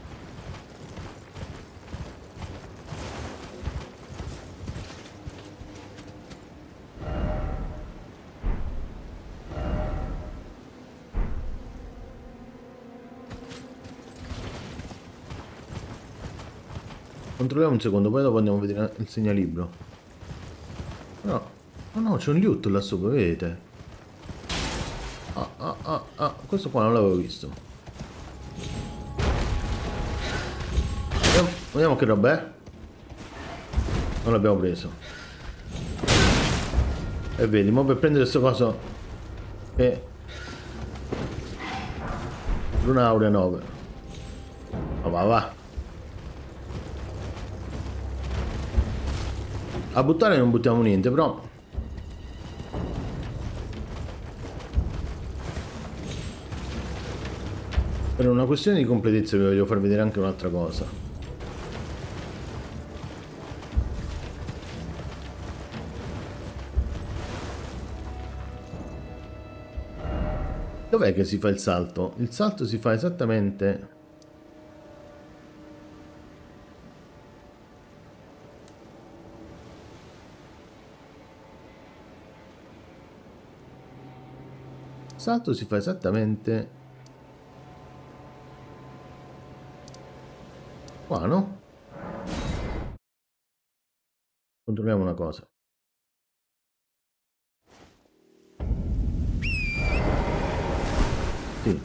Controlliamo un secondo, poi dopo andiamo a vedere il segnalibro. No, no, no, c'è un loot là sopra, vedete? Ah, ah, ah, ah, questo qua non l'avevo visto. Vediamo, vediamo che roba è. Non l'abbiamo preso. E vedi, mo per prendere questo coso che... Luna Aurea nove. Oh, va, va. A buttare non buttiamo niente, però... Per una questione di completezza vi voglio far vedere anche un'altra cosa. Dov'è che si fa il salto? Il salto si fa esattamente... Il salto si fa esattamente... Qua, no? Controlliamo una cosa. Sì.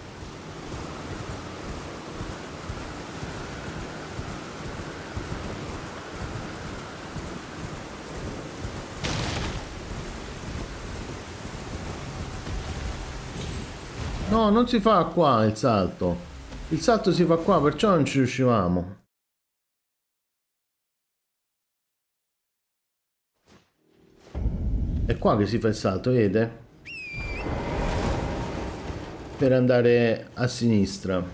No, non si fa qua il salto. Il salto si fa qua, perciò non ci riuscivamo. È qua che si fa il salto, vedete? per andare a sinistra.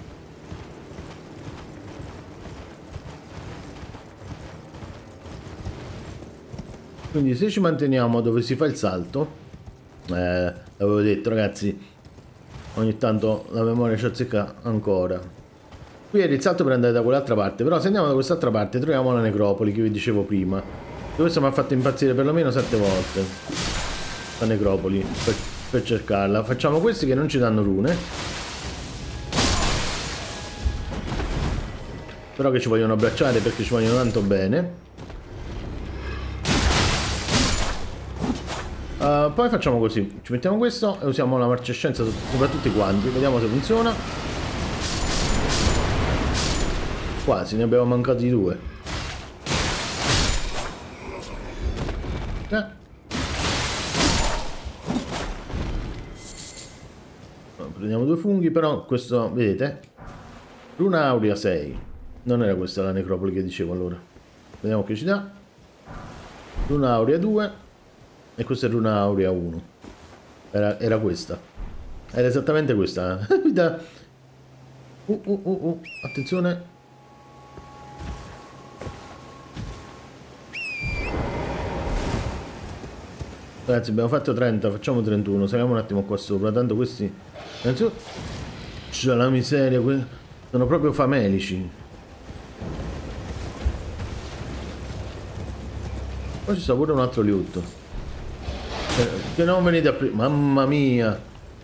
Quindi se ci manteniamo dove si fa il salto, eh, l'avevo detto ragazzi, ogni tanto la memoria ci azzecca ancora. Qui era il salto per andare da quell'altra parte, però se andiamo da quest'altra parte troviamo la necropoli che vi dicevo prima. Questo mi ha fatto impazzire perlomeno sette volte, la necropoli, per, per cercarla. Facciamo questi che non ci danno rune, però che ci vogliono abbracciare perché ci vogliono tanto bene. Uh, poi facciamo così, ci mettiamo questo e usiamo la marcescenza sopra tutti quanti, vediamo se funziona. Quasi, ne abbiamo mancati due. Eh. Prendiamo due funghi, però questo, vedete? Runa Aurea sei. Non era questa la necropoli che dicevo allora. Vediamo che ci dà. Runa Aurea due. E questa è Runa Aurea uno. Era, era questa. Era esattamente questa. uh, uh, uh, uh. Attenzione. Ragazzi, abbiamo fatto trenta, facciamo trentuno. Saliamo un attimo qua sopra. Tanto questi... C'è la miseria. Sono proprio famelici. Poi ci sta pure un altro liutto. Che non venite a prima, mamma mia.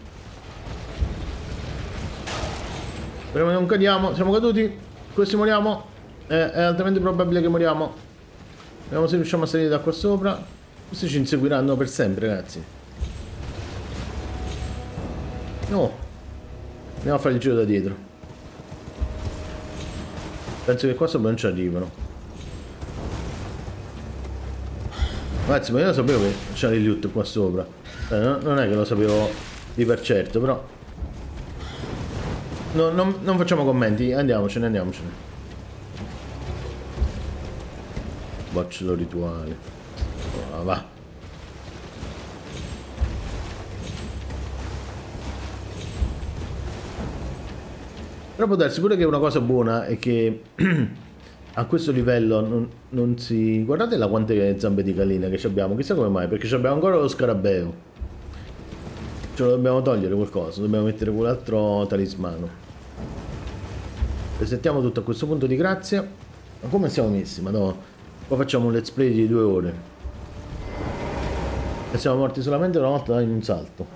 Speriamo che non cadiamo, siamo caduti. Questi moriamo. È, è altamente probabile che moriamo. Vediamo se riusciamo a salire da qua sopra. Questi ci inseguiranno per sempre, ragazzi. No. Andiamo a fare il giro da dietro. Penso che qua sopra non ci arrivano. Ragazzi, ma io lo sapevo che c'era il loot qua sopra. Eh, no, non è che lo sapevo di per certo, però... No, non, non facciamo commenti, andiamocene, andiamocene. Bocciolo rituale. Oh, va. Però può darsi pure che una cosa buona è che... A questo livello non, non si... Guardate la quante zampe di gallina che abbiamo. Chissà come mai, perché abbiamo ancora lo scarabeo. Ce lo dobbiamo togliere qualcosa. Dobbiamo mettere quell'altro talismano. Resettiamo tutto a questo punto di grazia. Ma come siamo messi? Madonna. Poi facciamo un let's play di due ore. E siamo morti solamente una volta in un salto.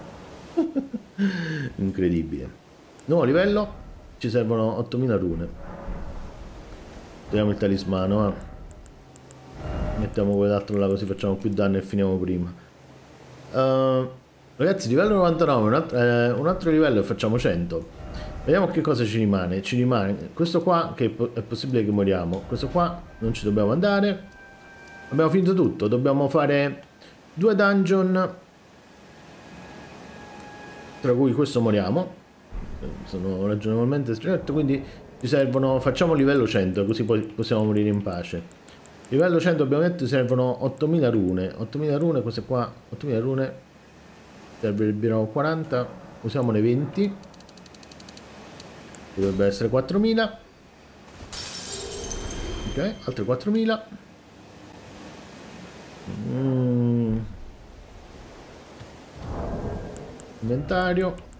Incredibile. Nuovo livello. Ci servono ottomila rune. Togliamo il talismano, eh. Mettiamo quell'altro là così facciamo più danni e finiamo prima. Uh, ragazzi, livello novantanove, un altro, eh, un altro livello e facciamo cento. Vediamo che cosa ci rimane. Ci rimane questo qua, che è possibile che moriamo. Questo qua non ci dobbiamo andare. Abbiamo finito tutto. Dobbiamo fare due dungeon, tra cui questo moriamo. Sono ragionevolmente stretto, quindi ci servono, facciamo livello cento così poi possiamo morire in pace. Livello cento abbiamo detto servono ottomila rune. ottomila rune, queste qua, ottomila rune. Servirebbero quaranta, usiamone venti. Dovrebbe essere quattromila. Ok, altre quattromila. Mm. Inventario.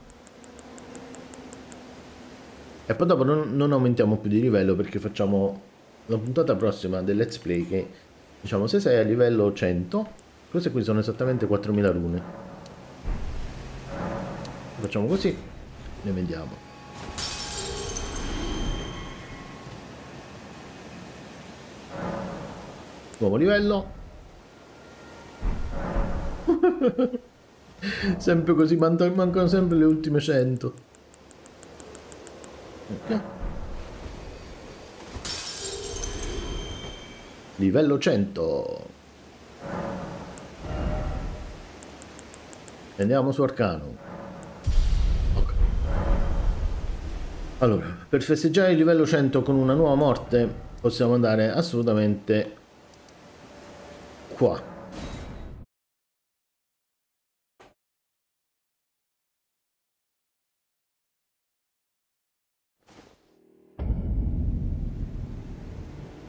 E poi dopo non, non aumentiamo più di livello perché facciamo la puntata prossima del let's play che diciamo se sei a livello cento, queste qui sono esattamente quattromila rune. Facciamo così, ne vendiamo. Nuovo livello. Sempre così, mancano sempre le ultime cento. Okay. Livello cento. Andiamo su Arcano. Okay. Allora, per festeggiare il livello cento con una nuova morte possiamo andare assolutamente qua.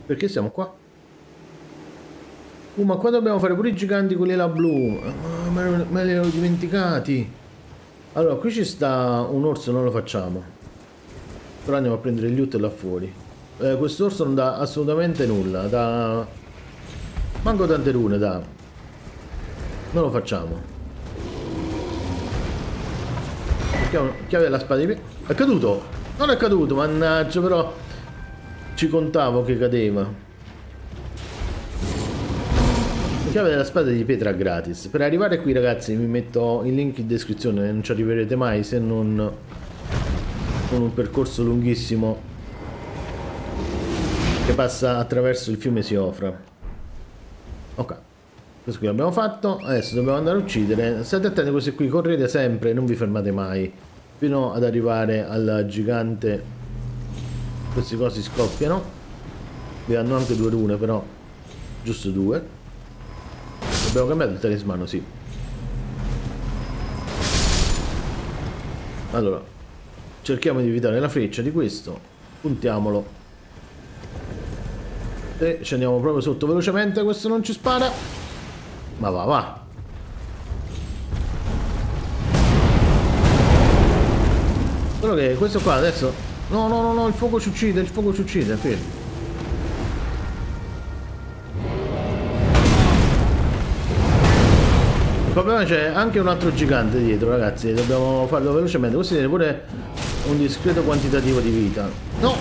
Perché siamo qua? Uh, ma qua dobbiamo fare pure i giganti quelli là blu. Ma me, me li ero dimenticati. Allora, qui ci sta un orso, non lo facciamo. Però andiamo a prendere il loot là fuori. Eh, quest'orso non dà assolutamente nulla. Dà... manco tante rune, dà. Non lo facciamo. Chiave, chiave della spada di pe... È caduto! Non è caduto, mannaggia, però... ci contavo che cadeva. Chiave della spada di pietra gratis. Per arrivare qui, ragazzi, vi metto il link in descrizione. Non ci arriverete mai se non con un percorso lunghissimo che passa attraverso il fiume Siofra. Ok, questo qui l'abbiamo fatto. Adesso dobbiamo andare a uccidere. State attenti, questi qui correte sempre, non vi fermate mai fino ad arrivare al gigante. Questi cosi scoppiano. Vi hanno anche due rune, però giusto due. Abbiamo cambiato il talismano, sì. Allora, cerchiamo di evitare la freccia di questo. Puntiamolo. E ci andiamo proprio sotto velocemente. Questo non ci spara. Ma va, va. Solo che questo qua adesso... No, no, no, no, il fuoco ci uccide, il fuoco ci uccide, fermo. Il problema c'è anche un altro gigante dietro, ragazzi, dobbiamo farlo velocemente. Questo tiene pure un discreto quantitativo di vita. No!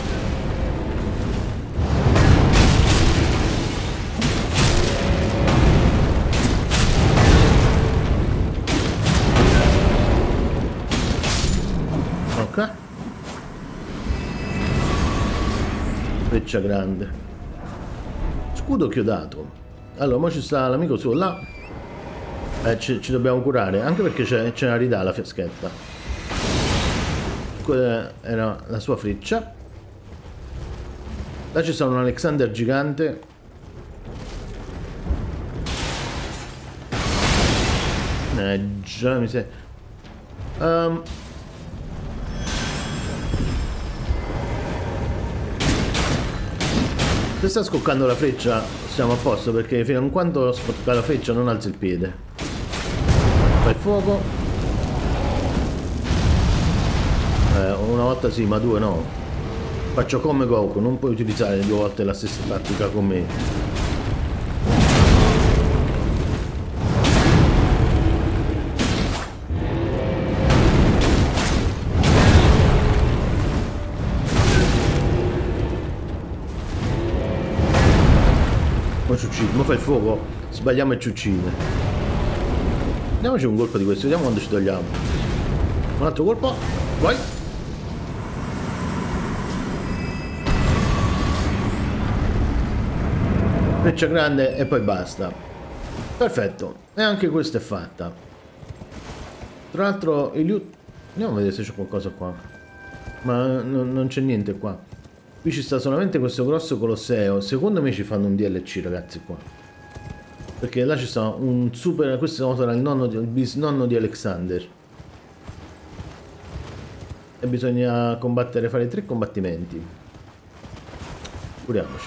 Ok. Freccia grande. Scudo chiodato. Allora, ora ci sta l'amico suo là. Eh, ci, ci dobbiamo curare, anche perché ce ne ridà la fiaschetta. Quella era la sua freccia. Là ci sta un Alexander gigante. Eh, già mi sei... Um... Se sta scoccando la freccia siamo a posto, perché fino a quando scocca la freccia non alzi il piede. Fai fuoco. Eh, una volta sì, ma due no. Faccio come Goku, non puoi utilizzare due volte la stessa tattica con me. Mo ci uccide, mo fai il fuoco, sbagliamo e ci uccide. Diamoci un colpo di questo, vediamo quando ci togliamo. Un altro colpo, vai. Freccia grande e poi basta. Perfetto, e anche questa è fatta. Tra l'altro il loot... andiamo a vedere se c'è qualcosa qua. Ma non c'è niente qua. Qui ci sta solamente questo grosso colosseo. Secondo me ci fanno un D L C, ragazzi, qua. Perché là ci sta un super... questo sarà il nonno di... il bisnonno di Alexander. E bisogna combattere, fare tre combattimenti. Curiamoci.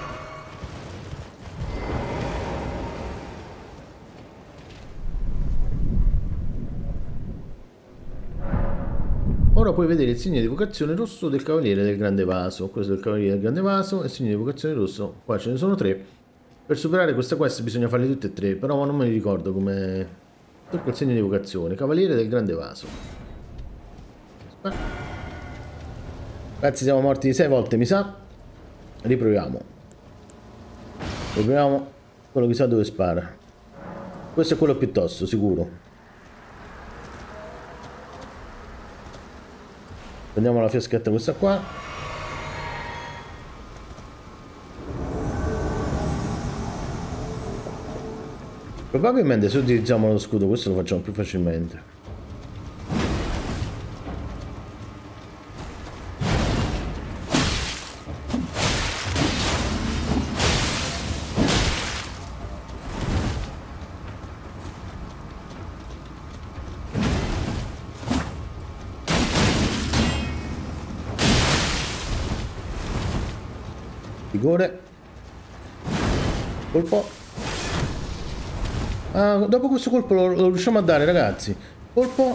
Ora puoi vedere il segno di evocazione rosso del Cavaliere del Grande Vaso. Questo è il Cavaliere del Grande Vaso e il segno di evocazione rosso. Qua ce ne sono tre. Per superare questa quest bisogna farle tutte e tre, però non me li ricordo come... tocca il segno di evocazione. Cavaliere del Grande Vaso. Aspetta. Ragazzi, siamo morti sei volte, mi sa. Riproviamo. Riproviamo. Quello chissà dove spara. Questo è quello più tosto, sicuro. Prendiamo la fiaschetta questa qua. Probabilmente se utilizziamo lo scudo questo lo facciamo più facilmente. Vigore. Colpo. Ah, dopo questo colpo lo, lo riusciamo a dare, ragazzi. Colpo.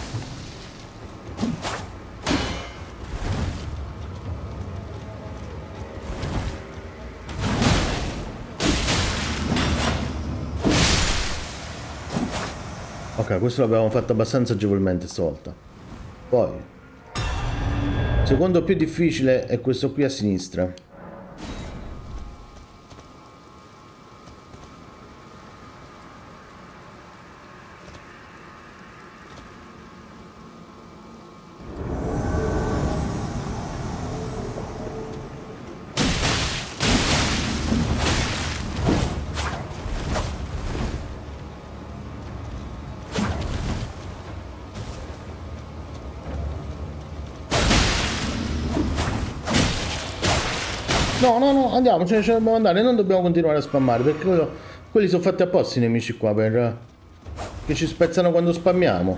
Ok, questo l'abbiamo fatto abbastanza agevolmente stavolta. Poi il secondo più difficile è questo qui a sinistra. No, no, no, andiamo, ce ne dobbiamo andare, non dobbiamo continuare a spammare, perché quello, quelli sono fatti apposta i nemici qua, per, che ci spezzano quando spammiamo.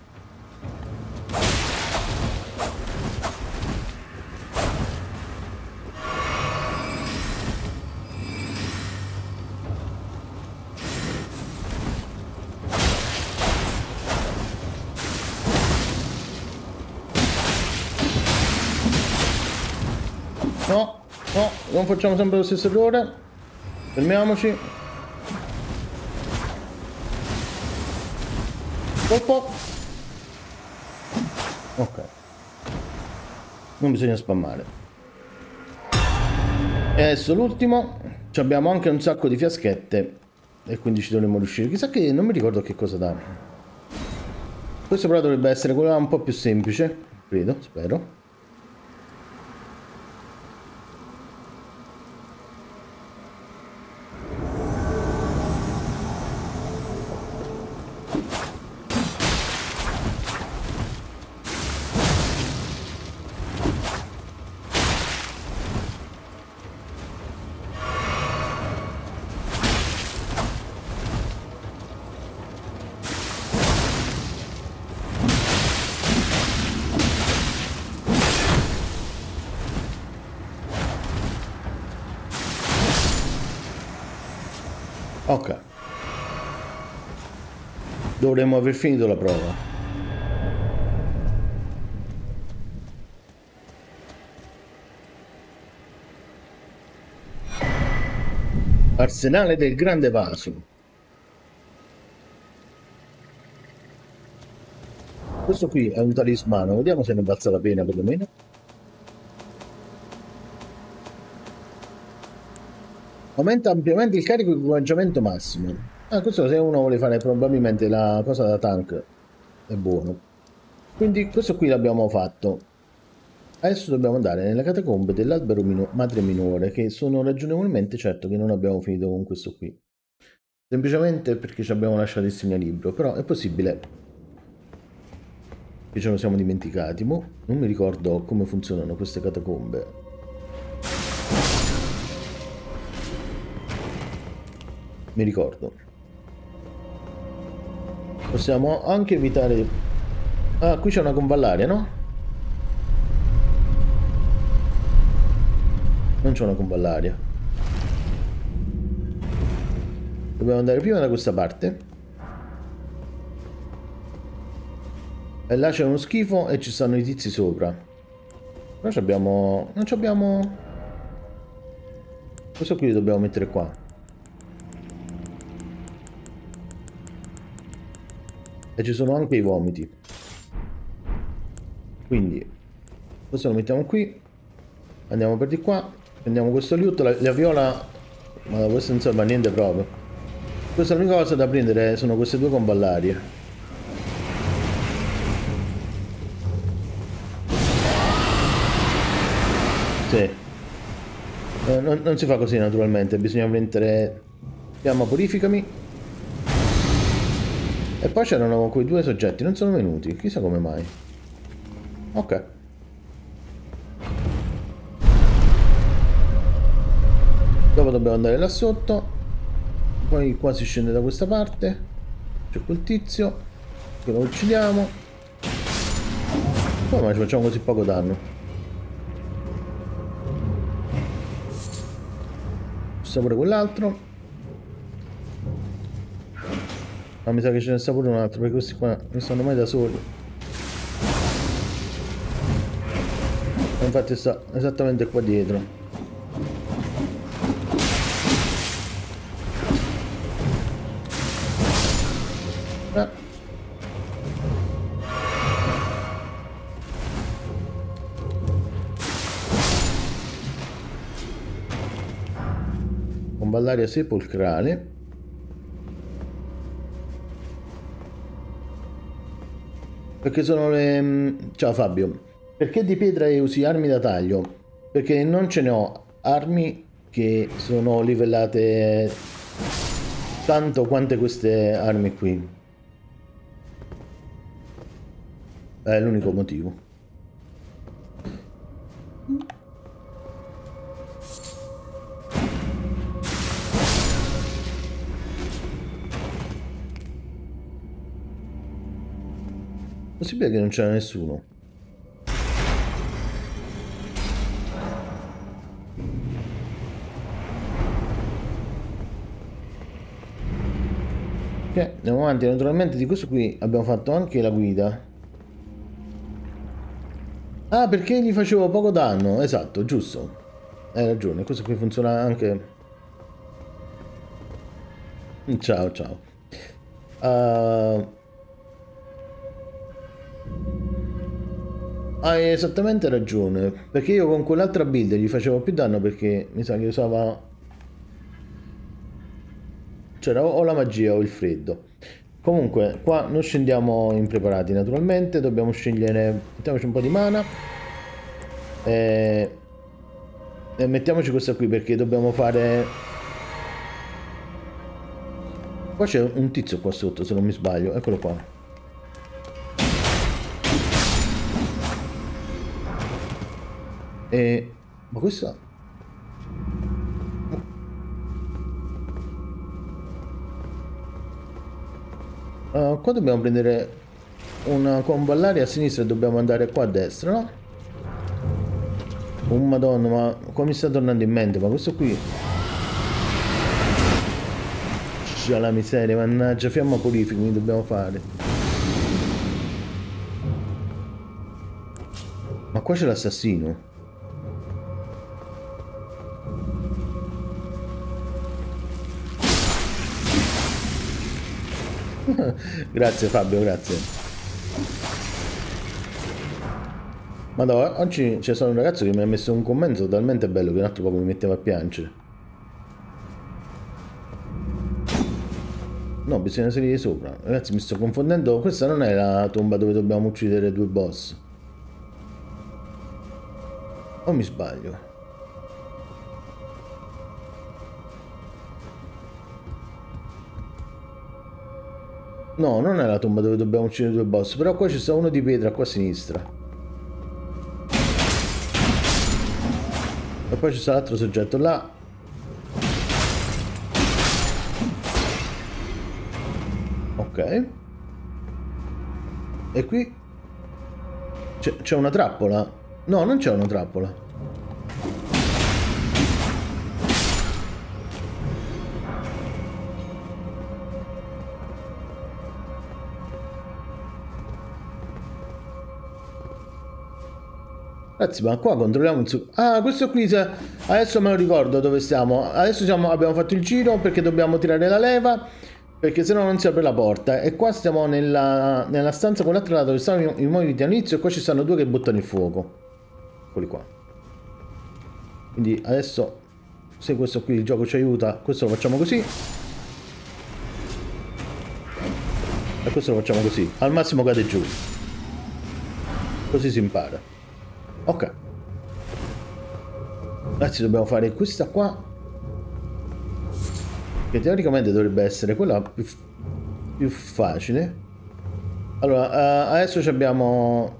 No. No, non facciamo sempre lo stesso errore. Fermiamoci. Colpo. Ok. Non bisogna spammare. E adesso l'ultimo. Ci abbiamo anche un sacco di fiaschette. E quindi ci dovremmo riuscire. Chissà che non mi ricordo che cosa dà. Questo però dovrebbe essere quello un po' più semplice. Credo, spero. Ok. Dovremmo aver finito la prova. Arsenale del Grande Vaso. Questo qui è un talismano, vediamo se ne valsa la pena perlomeno. Aumenta ampiamente il carico di equipaggiamento massimo. Ah, questo se uno vuole fare probabilmente la cosa da tank è buono. Quindi questo qui l'abbiamo fatto. Adesso dobbiamo andare nelle catacombe dell'albero mino madre minore, che sono ragionevolmente certo che non abbiamo finito con questo qui. Semplicemente perché ci abbiamo lasciato il segnalibro, però è possibile che ce lo siamo dimenticati. Mo non mi ricordo come funzionano queste catacombe. Mi ricordo. Possiamo anche evitare... Ah, qui c'è una convallaria, no? Non c'è una convallaria. Dobbiamo andare prima da questa parte. E là c'è uno schifo e ci stanno i tizi sopra. Però abbiamo... non abbiamo... Questo qui lo dobbiamo mettere qua. E ci sono anche i vomiti. Quindi questo lo mettiamo qui. Andiamo per di qua. Prendiamo questo liutto. La, la viola. Ma questo non serve a niente proprio. Questa è l'unica cosa da prendere. Sono queste due convallarie. Sì. Eh, non, non si fa così naturalmente. Bisogna prendere fiamma purificami. E poi c'erano quei due soggetti, non sono venuti, chissà come mai. Ok. Dopo dobbiamo andare là sotto. Poi qua si scende da questa parte. C'è quel tizio che lo uccidiamo. Come mai ci facciamo così poco danno? C'è pure quell'altro. Ma mi sa che ce ne sta pure un altro, perché questi qua non stanno mai da soli. E infatti sta esattamente qua dietro. Ah. Bomba all'aria sepolcrale. Perché sono le... Ciao Fabio. Perché di pietra e usi armi da taglio? Perché non ce ne ho armi che sono livellate tanto quante queste armi qui. È l'unico motivo. Possibile che non c'era nessuno? Ok, andiamo avanti. Naturalmente di questo qui abbiamo fatto anche la guida. Ah, perché gli facevo poco danno? Esatto, giusto. Hai ragione, questo qui funziona anche... Ciao, ciao. Uh... Hai esattamente ragione, perché io con quell'altra build gli facevo più danno perché mi sa che usava... C'era o la magia o il freddo. Comunque, qua non scendiamo impreparati naturalmente, dobbiamo scegliere... Mettiamoci un po' di mana. E... e mettiamoci questa qui perché dobbiamo fare... Qua c'è un tizio qua sotto, se non mi sbaglio, eccolo qua. E... ma questa... Uh, qua dobbiamo prendere una combo all'aria a sinistra e dobbiamo andare qua a destra, no? Oh madonna, ma qua mi sta tornando in mente, ma questo qui... C'è la miseria, mannaggia, fiamma purifica mi dobbiamo fare. Ma qua c'è l'assassino. Grazie Fabio, grazie. Madonna, oggi c'è stato un ragazzo che mi ha messo un commento talmente bello che un altro poco mi metteva a piangere. No, bisogna salire sopra. Ragazzi, mi sto confondendo. Questa non è la tomba dove dobbiamo uccidere due boss. O mi sbaglio? No, non è la tomba dove dobbiamo uccidere due boss, però qua ci sta uno di pietra qua a sinistra. E poi ci sta l'altro soggetto là. Ok. E qui c'è una trappola. No, non c'è una trappola. Ragazzi, ma qua controlliamo il su... Ah, questo qui... Se... Adesso me lo ricordo dove stiamo. Adesso siamo... abbiamo fatto il giro perché dobbiamo tirare la leva, perché sennò non si apre la porta. E qua stiamo nella, nella stanza con l'altro lato dove stavano i movimenti all'inizio. E qua ci stanno due che buttano il fuoco. Eccoli qua. Quindi adesso, se questo qui il gioco ci aiuta, questo lo facciamo così. E questo lo facciamo così. Al massimo cade giù. Così si impara. Ok. Ragazzi, dobbiamo fare questa qua, che teoricamente dovrebbe essere quella più, più facile. Allora, uh, adesso ci abbiamo...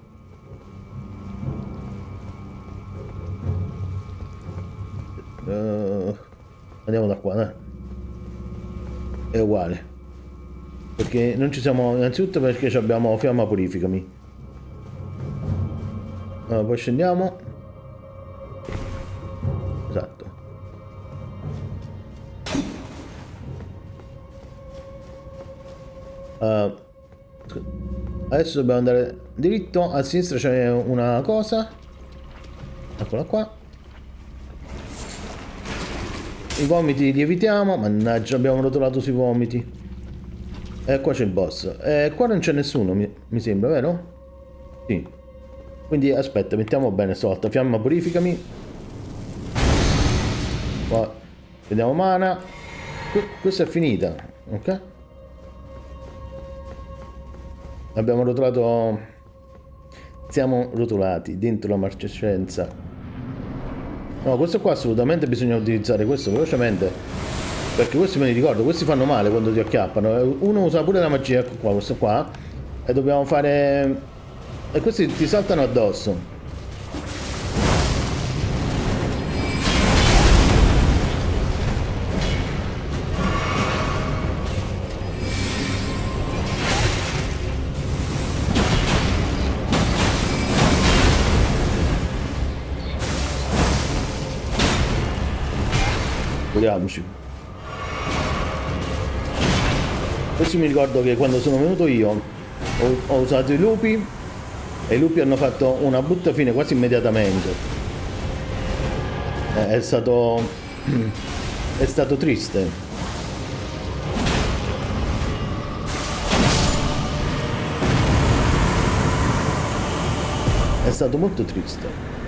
Uh, andiamo da qua, dai. È uguale. Perché non ci siamo... Innanzitutto perché abbiamo fiamma purificami. Allora, poi scendiamo. Esatto. Uh, adesso dobbiamo andare diritto. A sinistra c'è una cosa. Eccola qua. I vomiti li evitiamo. Mannaggia, abbiamo rotolato sui vomiti. E qua c'è il boss. E qua non c'è nessuno, mi, mi sembra, vero? Sì. Quindi aspetta, mettiamo bene stavolta. Fiamma, purificami. Qua vediamo mana. Qu questa è finita. Ok. Abbiamo rotolato. Siamo rotolati dentro la marcescenza. No, questo qua assolutamente bisogna utilizzare questo velocemente. Perché questi me li ricordo, questi fanno male quando ti acchiappano. Uno usa pure la magia, ecco qua, questo qua. E dobbiamo fare. E questi ti saltano addosso. Vediamoci. Questo mi ricordo che quando sono venuto io ho, ho usato i lupi e i lupi hanno fatto una brutta fine quasi immediatamente. È, è stato è stato triste. È stato molto triste.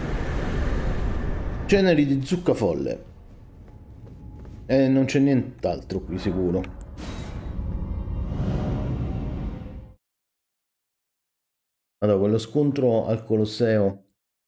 Ceneri di zucca folle. E non c'è nient'altro qui sicuro. Allora, quello scontro al Colosseo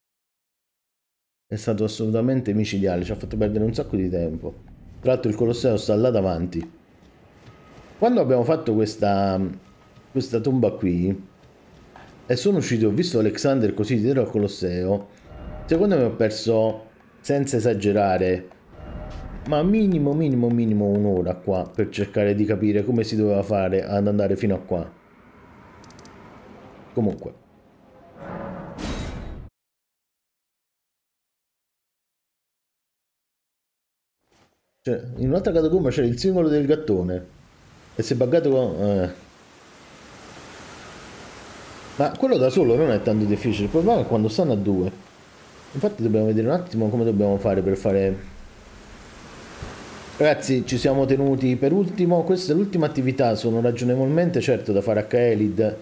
è stato assolutamente micidiale, ci ha fatto perdere un sacco di tempo. Tra l'altro il Colosseo sta là davanti. Quando abbiamo fatto questa, questa tomba qui e sono uscito, ho visto Alexander così dietro al Colosseo, secondo me ho perso, senza esagerare, ma minimo minimo minimo un'ora qua per cercare di capire come si doveva fare ad andare fino a qua. Comunque, cioè, in un'altra catacomba c'era il simbolo del gattone e si è buggato con... eh. Ma quello da solo non è tanto difficile, il problema è quando stanno a due. Infatti dobbiamo vedere un attimo come dobbiamo fare per fare... Ragazzi, ci siamo tenuti per ultimo, questa è l'ultima attività, sono ragionevolmente certo da fare a Kaelid.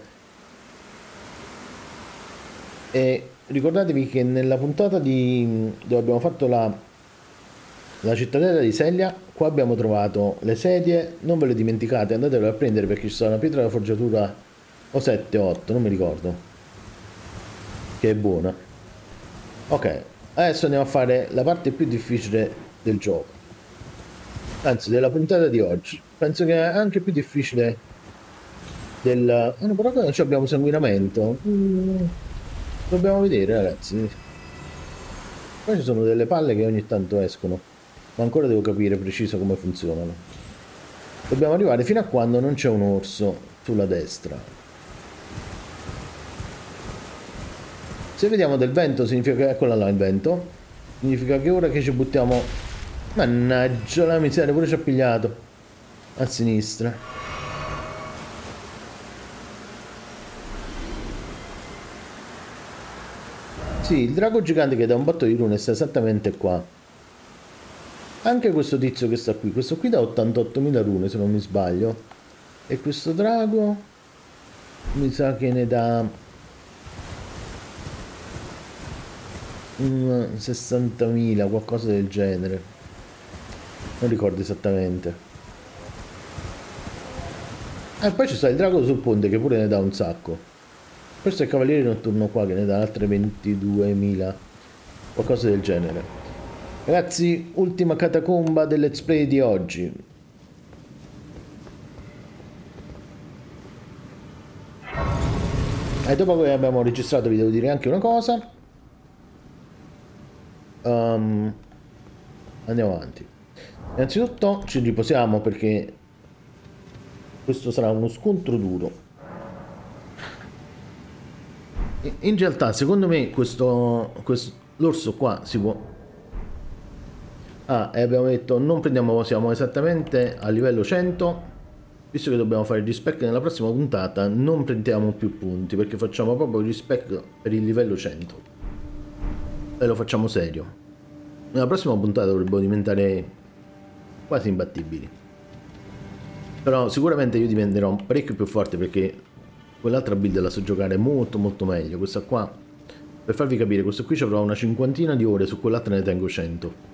E ricordatevi che nella puntata di dove abbiamo fatto la, la cittadella di Sellia, qua abbiamo trovato le sedie, non ve le dimenticate, andatevele a prendere perché ci sta una pietra della forgiatura o sette o otto, non mi ricordo, che è buona. Ok, adesso andiamo a fare la parte più difficile del gioco. Anzi, della puntata di oggi. Penso che è anche più difficile del... Eh, no, però non abbiamo sanguinamento. Mm, dobbiamo vedere, ragazzi. Poi ci sono delle palle che ogni tanto escono. Ma ancora devo capire preciso come funzionano. Dobbiamo arrivare fino a quando non c'è un orso sulla destra. Se vediamo del vento, significa che... Eccola là il vento. Significa che ora che ci buttiamo... Mannaggia la miseria, pure ci ha pigliato a sinistra. Sì, il drago gigante che dà un botto di rune sta esattamente qua. Anche questo tizio che sta qui, questo qui dà ottantottomila rune se non mi sbaglio. E questo drago mi sa che ne dà um, sessantamila, qualcosa del genere. Non ricordo esattamente. E poi ci sta il drago sul ponte che pure ne dà un sacco. Questo è il cavaliere notturno qua che ne dà altre ventiduemila. Qualcosa del genere. Ragazzi, ultima catacomba del let's play di oggi. E dopo che abbiamo registrato vi devo dire anche una cosa. Um, andiamo avanti. Innanzitutto ci riposiamo perché questo sarà uno scontro duro. In realtà secondo me questo, questo l'orso qua si può... Ah, e abbiamo detto non prendiamo, siamo esattamente a livello cento. visto che dobbiamo fare il respec nella prossima puntata, non prendiamo più punti, perché facciamo proprio il respec per il livello cento. E lo facciamo serio. Nella prossima puntata dovrebbero diventare quasi imbattibili. Però sicuramente io diventerò parecchio più forte, perché quell'altra build la so giocare molto molto meglio. Questa qua, per farvi capire, questo qui ci avrò una cinquantina di ore, su quell'altra ne tengo cento.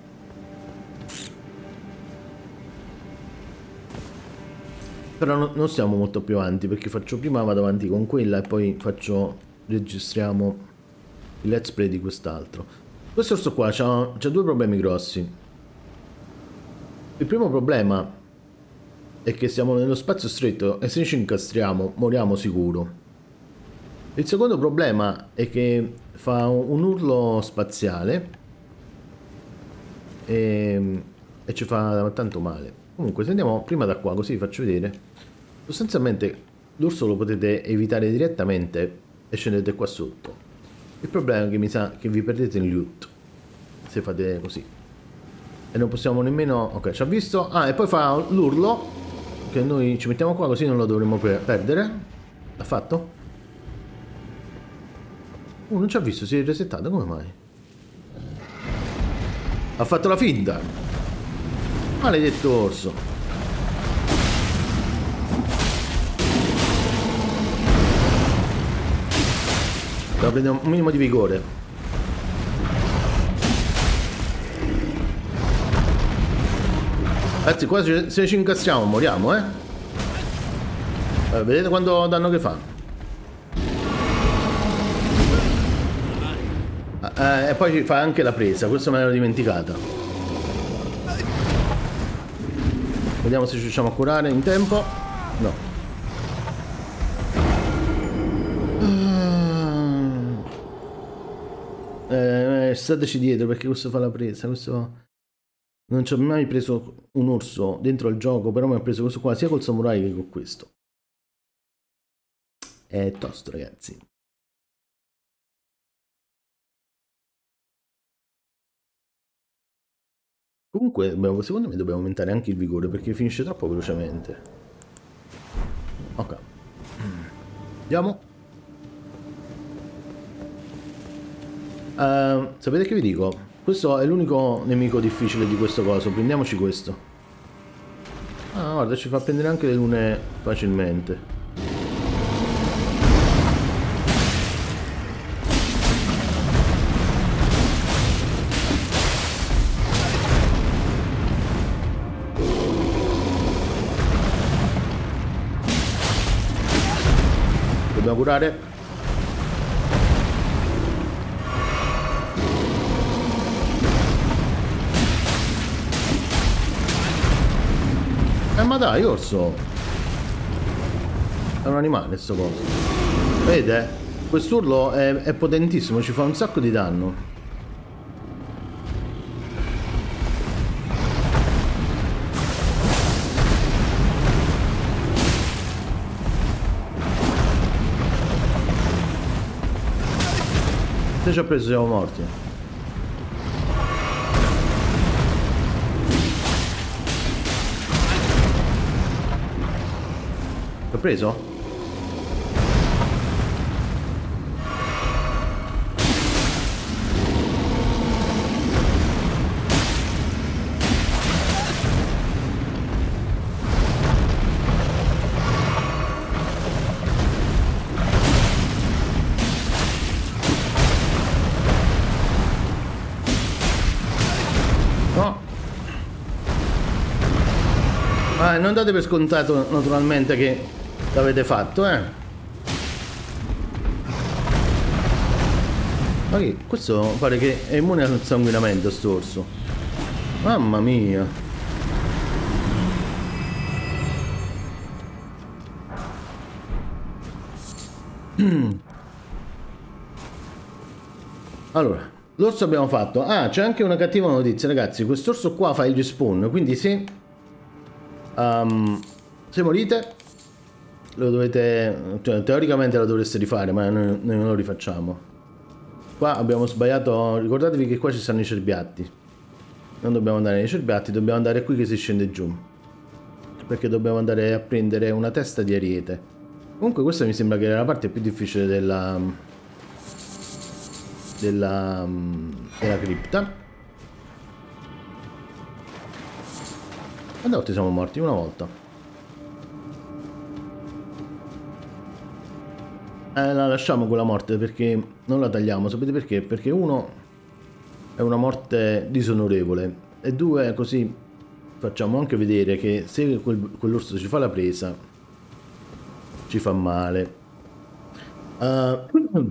Però no, non stiamo molto più avanti, perché faccio prima, vado avanti con quella e poi faccio, registriamo il let's play di quest'altro. Questo orso qua c'ha due problemi grossi. Il primo problema è che siamo nello spazio stretto e se ci incastriamo moriamo sicuro. Il secondo problema è che fa un urlo spaziale e, e ci fa tanto male. Comunque se andiamo prima da qua, così vi faccio vedere. Sostanzialmente l'urso lo potete evitare direttamente e scendete qua sotto. Il problema è che mi sa che vi perdete il loot se fate così. E non possiamo nemmeno... Ok, ci ha visto. Ah, e poi fa l'urlo, che noi ci mettiamo qua così non lo dovremmo per perdere. L'ha fatto? Uh, non ci ha visto, si è resettato, come mai? Ha fatto la finta. Maledetto orso. Devo prendere un minimo di vigore. Ragazzi, qua se ci incastriamo moriamo, eh? eh vedete quanto danno che fa? Eh, e poi ci fa anche la presa, questo me l'ero dimenticata. Vediamo se ci riusciamo a curare in tempo. No. Eh, stateci dietro, perché questo fa la presa. Questo non ci ho mai preso un orso dentro il gioco, però mi ha preso questo qua sia col samurai che con questo. È tosto, ragazzi. Comunque dobbiamo, secondo me dobbiamo aumentare anche il vigore, perché finisce troppo velocemente. Ok, andiamo. Uh, sapete che vi dico? Questo è l'unico nemico difficile di questo coso. Prendiamoci questo. Ah, guarda, ci fa prendere anche le lune facilmente. Dobbiamo curare. Eh ma dai, orso! È un animale sto coso. Vede? Quest'urlo è, è potentissimo, ci fa un sacco di danno. Se ci ha preso siamo morti. L'ho preso? No. Ah, non date per scontato naturalmente che l'avete fatto, eh? Ma che questo pare che è immune al sanguinamento sto orso. Mamma mia. Allora, l'orso abbiamo fatto. Ah, c'è anche una cattiva notizia, ragazzi. Quest'orso qua fa il respawn, quindi se um, se morite lo dovete, cioè teoricamente lo dovreste rifare, ma noi, noi non lo rifacciamo. Qua abbiamo sbagliato, ricordatevi che qua ci stanno i cerbiatti. Non dobbiamo andare nei cerbiatti, dobbiamo andare qui che si scende giù. perché dobbiamo andare a prendere una testa di ariete. Comunque questa mi sembra che era la parte più difficile della della, della cripta. Quante volte siamo morti? Una volta. Eh, la lasciamo quella morte perché non la tagliamo. Sapete perché? Perché uno è una morte disonorevole e due così facciamo anche vedere che se quel, quell'orso ci fa la presa ci fa male. Uh,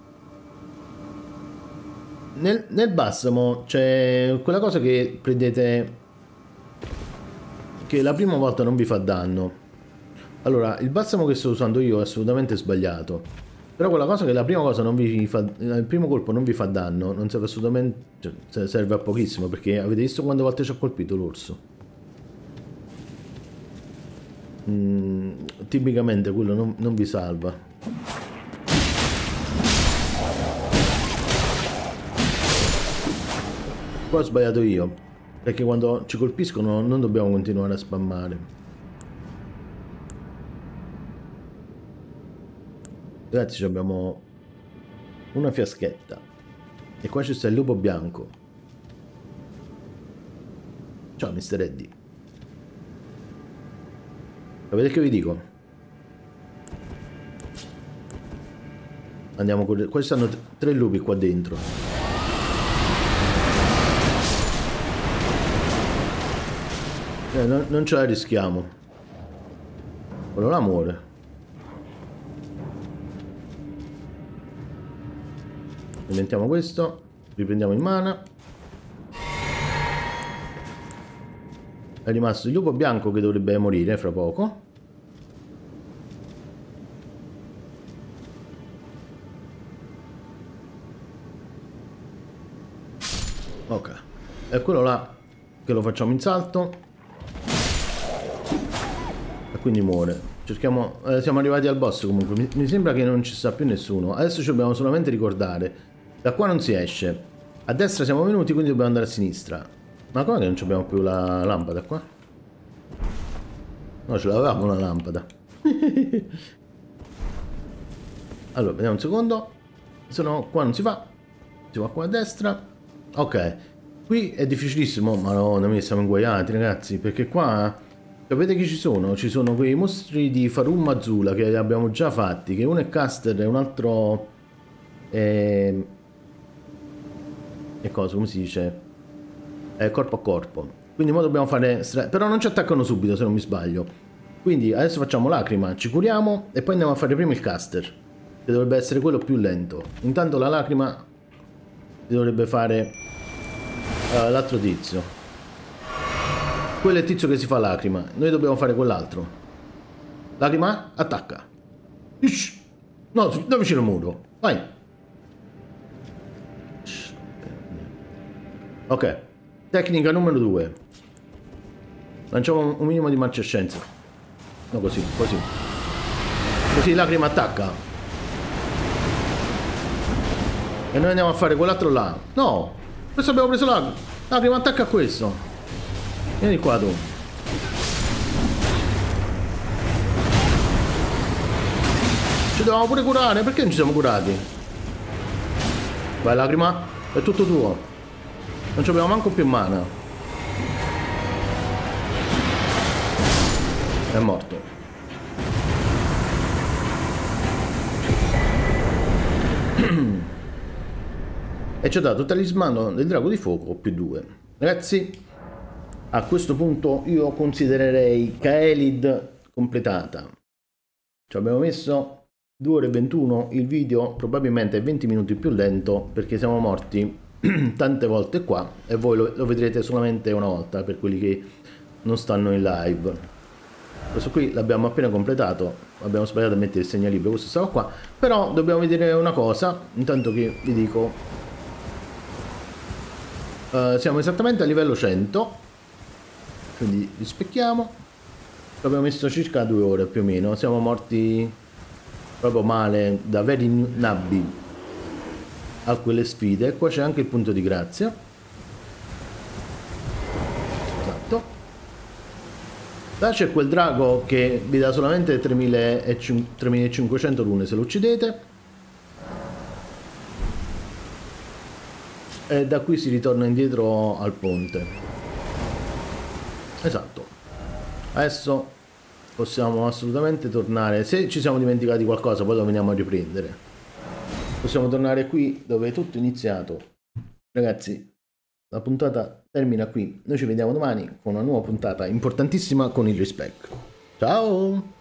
nel, nel balsamo c'è quella cosa che prendete che la prima volta non vi fa danno. Allora, il balsamo che sto usando io è assolutamente sbagliato. Però quella cosa che la prima cosa non vi fa, il primo colpo non vi fa danno, non serve assolutamente, cioè, serve a pochissimo, perché avete visto quante volte ci ha colpito l'orso? Mm, tipicamente quello non, non vi salva. Qua ho sbagliato io, perché quando ci colpiscono non dobbiamo continuare a spammare. Ragazzi, abbiamo una fiaschetta e qua ci sta il lupo bianco. Ciao mister Eddie. Sapete che vi dico? Andiamo con... Qua ci stanno tre lupi qua dentro. Eh, non, non ce la rischiamo. Quello là muore. Inventiamo questo, riprendiamo in mana. È rimasto il lupo bianco che dovrebbe morire fra poco. Ok, è quello là che lo facciamo in salto e quindi muore. Cerchiamo, eh, siamo arrivati al boss comunque. Mi, mi sembra che non ci sta più nessuno. Adesso ci dobbiamo solamente ricordare. Da qua non si esce. A destra siamo venuti, quindi dobbiamo andare a sinistra. Ma com'è che non abbiamo più la lampada qua? No, ce l'avevamo una lampada. Allora, vediamo un secondo. Se no, qua non si fa. Si va qua a destra. Ok. Qui è difficilissimo. Ma no, noi siamo inguaiati, ragazzi. Perché qua... Sapete chi ci sono? Ci sono quei mostri di Farum Azula che abbiamo già fatti. Che uno è caster e un altro... È... E cosa? Come si dice? È corpo a corpo. Quindi ora dobbiamo fare... Però non ci attaccano subito, se non mi sbaglio. Quindi adesso facciamo lacrima, ci curiamo e poi andiamo a fare prima il caster, che dovrebbe essere quello più lento. Intanto la lacrima si dovrebbe fare uh, l'altro tizio. Quello è il tizio che si fa lacrima. Noi dobbiamo fare quell'altro. Lacrima, attacca. Ish. No, da vicino al muro. Vai. Ok. Tecnica numero due. Lanciamo un minimo di marcescenza. No, così, così. Così lacrima attacca. E noi andiamo a fare quell'altro là. No! Questo abbiamo preso lacrima. Lacrima attacca a questo. Vieni qua tu. Ci dobbiamo pure curare. Perché non ci siamo curati? Vai lacrima. È tutto tuo. Non ci abbiamo manco più mana. È morto. E ci ha dato talismano del drago di fuoco più due. Ragazzi, a questo punto io considererei Kaelid completata. Ci abbiamo messo due ore e ventuno. Il video probabilmente è venti minuti più lento perché siamo morti tante volte qua e voi lo, lo vedrete solamente una volta per quelli che non stanno in live. Questo qui l'abbiamo appena completato, abbiamo sbagliato a mettere il segnalibro, questo stava qua, però dobbiamo vedere una cosa, intanto che vi dico, uh, siamo esattamente a livello cento, quindi rispecchiamo, abbiamo messo circa due ore più o meno, siamo morti proprio male, da veri nabbi a quelle sfide. Qua c'è anche il punto di grazia. Esatto. Là c'è quel drago che vi dà solamente tremilacinquecento rune se lo uccidete. E da qui si ritorna indietro al ponte. Esatto. Adesso possiamo assolutamente tornare. Se ci siamo dimenticati qualcosa poi lo veniamo a riprendere. Possiamo tornare qui dove è tutto iniziato. Ragazzi, la puntata termina qui. Noi ci vediamo domani con una nuova puntata importantissima con il respect. Ciao!